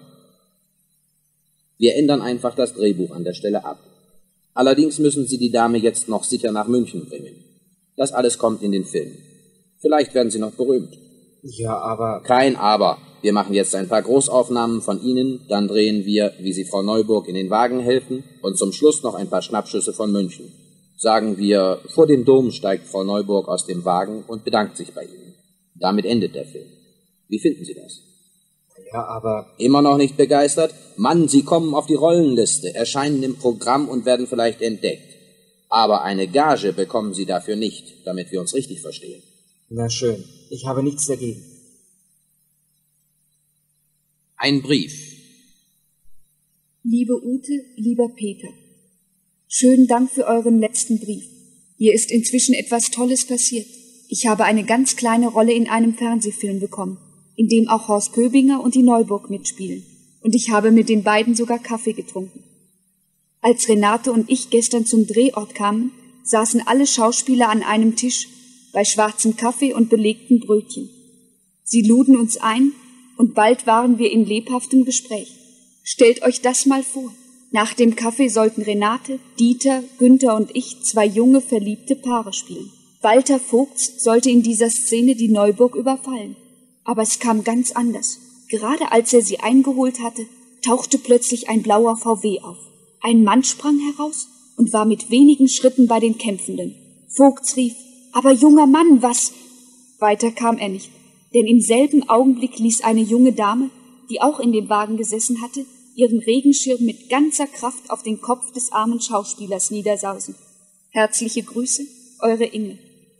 Wir ändern einfach das Drehbuch an der Stelle ab. Allerdings müssen Sie die Dame jetzt noch sicher nach München bringen. Das alles kommt in den Film. Vielleicht werden Sie noch berühmt. Ja, aber... Kein Aber. Wir machen jetzt ein paar Großaufnahmen von Ihnen, dann drehen wir, wie Sie Frau Neuburg in den Wagen helfen und zum Schluss noch ein paar Schnappschüsse von München. Sagen wir, vor dem Dom steigt Frau Neuburg aus dem Wagen und bedankt sich bei Ihnen. Damit endet der Film. Wie finden Sie das? Ja, aber... Immer noch nicht begeistert? Mann, Sie kommen auf die Rollenliste, erscheinen im Programm und werden vielleicht entdeckt. Aber eine Gage bekommen Sie dafür nicht, damit wir uns richtig verstehen. Na schön, ich habe nichts dagegen. Ein Brief. Liebe Ute, lieber Peter, schönen Dank für euren letzten Brief. Hier ist inzwischen etwas Tolles passiert. Ich habe eine ganz kleine Rolle in einem Fernsehfilm bekommen, in dem auch Horst Köbinger und die Neuburg mitspielen. Und ich habe mit den beiden sogar Kaffee getrunken. Als Renate und ich gestern zum Drehort kamen, saßen alle Schauspieler an einem Tisch bei schwarzem Kaffee und belegten Brötchen. Sie luden uns ein und bald waren wir in lebhaftem Gespräch. Stellt euch das mal vor. Nach dem Kaffee sollten Renate, Dieter, Günther und ich zwei junge, verliebte Paare spielen. Walter Vogts sollte in dieser Szene die Neuburg überfallen. Aber es kam ganz anders. Gerade als er sie eingeholt hatte, tauchte plötzlich ein blauer VW auf. Ein Mann sprang heraus und war mit wenigen Schritten bei den Kämpfenden. Vogts rief, »Aber junger Mann, was?« Weiter kam er nicht, denn im selben Augenblick ließ eine junge Dame, die auch in dem Wagen gesessen hatte, ihren Regenschirm mit ganzer Kraft auf den Kopf des armen Schauspielers niedersausen. Herzliche Grüße, eure Inge.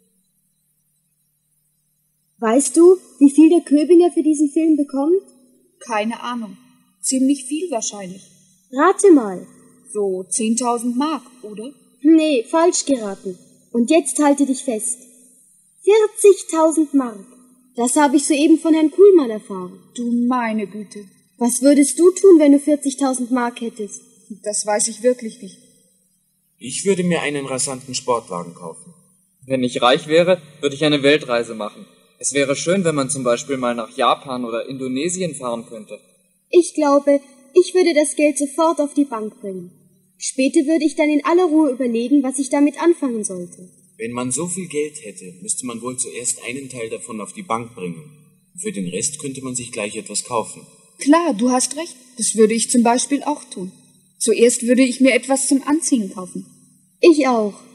Weißt du, wie viel der Köbinger für diesen Film bekommt? Keine Ahnung. Ziemlich viel wahrscheinlich. Rate mal. So 10.000 Mark, oder? Nee, falsch geraten. Und jetzt halte dich fest. 40.000 Mark. Das habe ich soeben von Herrn Kuhlmann erfahren. Du meine Güte. Was würdest du tun, wenn du 40.000 Mark hättest? Das weiß ich wirklich nicht. Ich würde mir einen rasanten Sportwagen kaufen. Wenn ich reich wäre, würde ich eine Weltreise machen. Es wäre schön, wenn man zum Beispiel mal nach Japan oder Indonesien fahren könnte. Ich glaube, ich würde das Geld sofort auf die Bank bringen. Später würde ich dann in aller Ruhe überlegen, was ich damit anfangen sollte. Wenn man so viel Geld hätte, müsste man wohl zuerst einen Teil davon auf die Bank bringen. Für den Rest könnte man sich gleich etwas kaufen. Klar, du hast recht. Das würde ich zum Beispiel auch tun. Zuerst würde ich mir etwas zum Anziehen kaufen. Ich auch.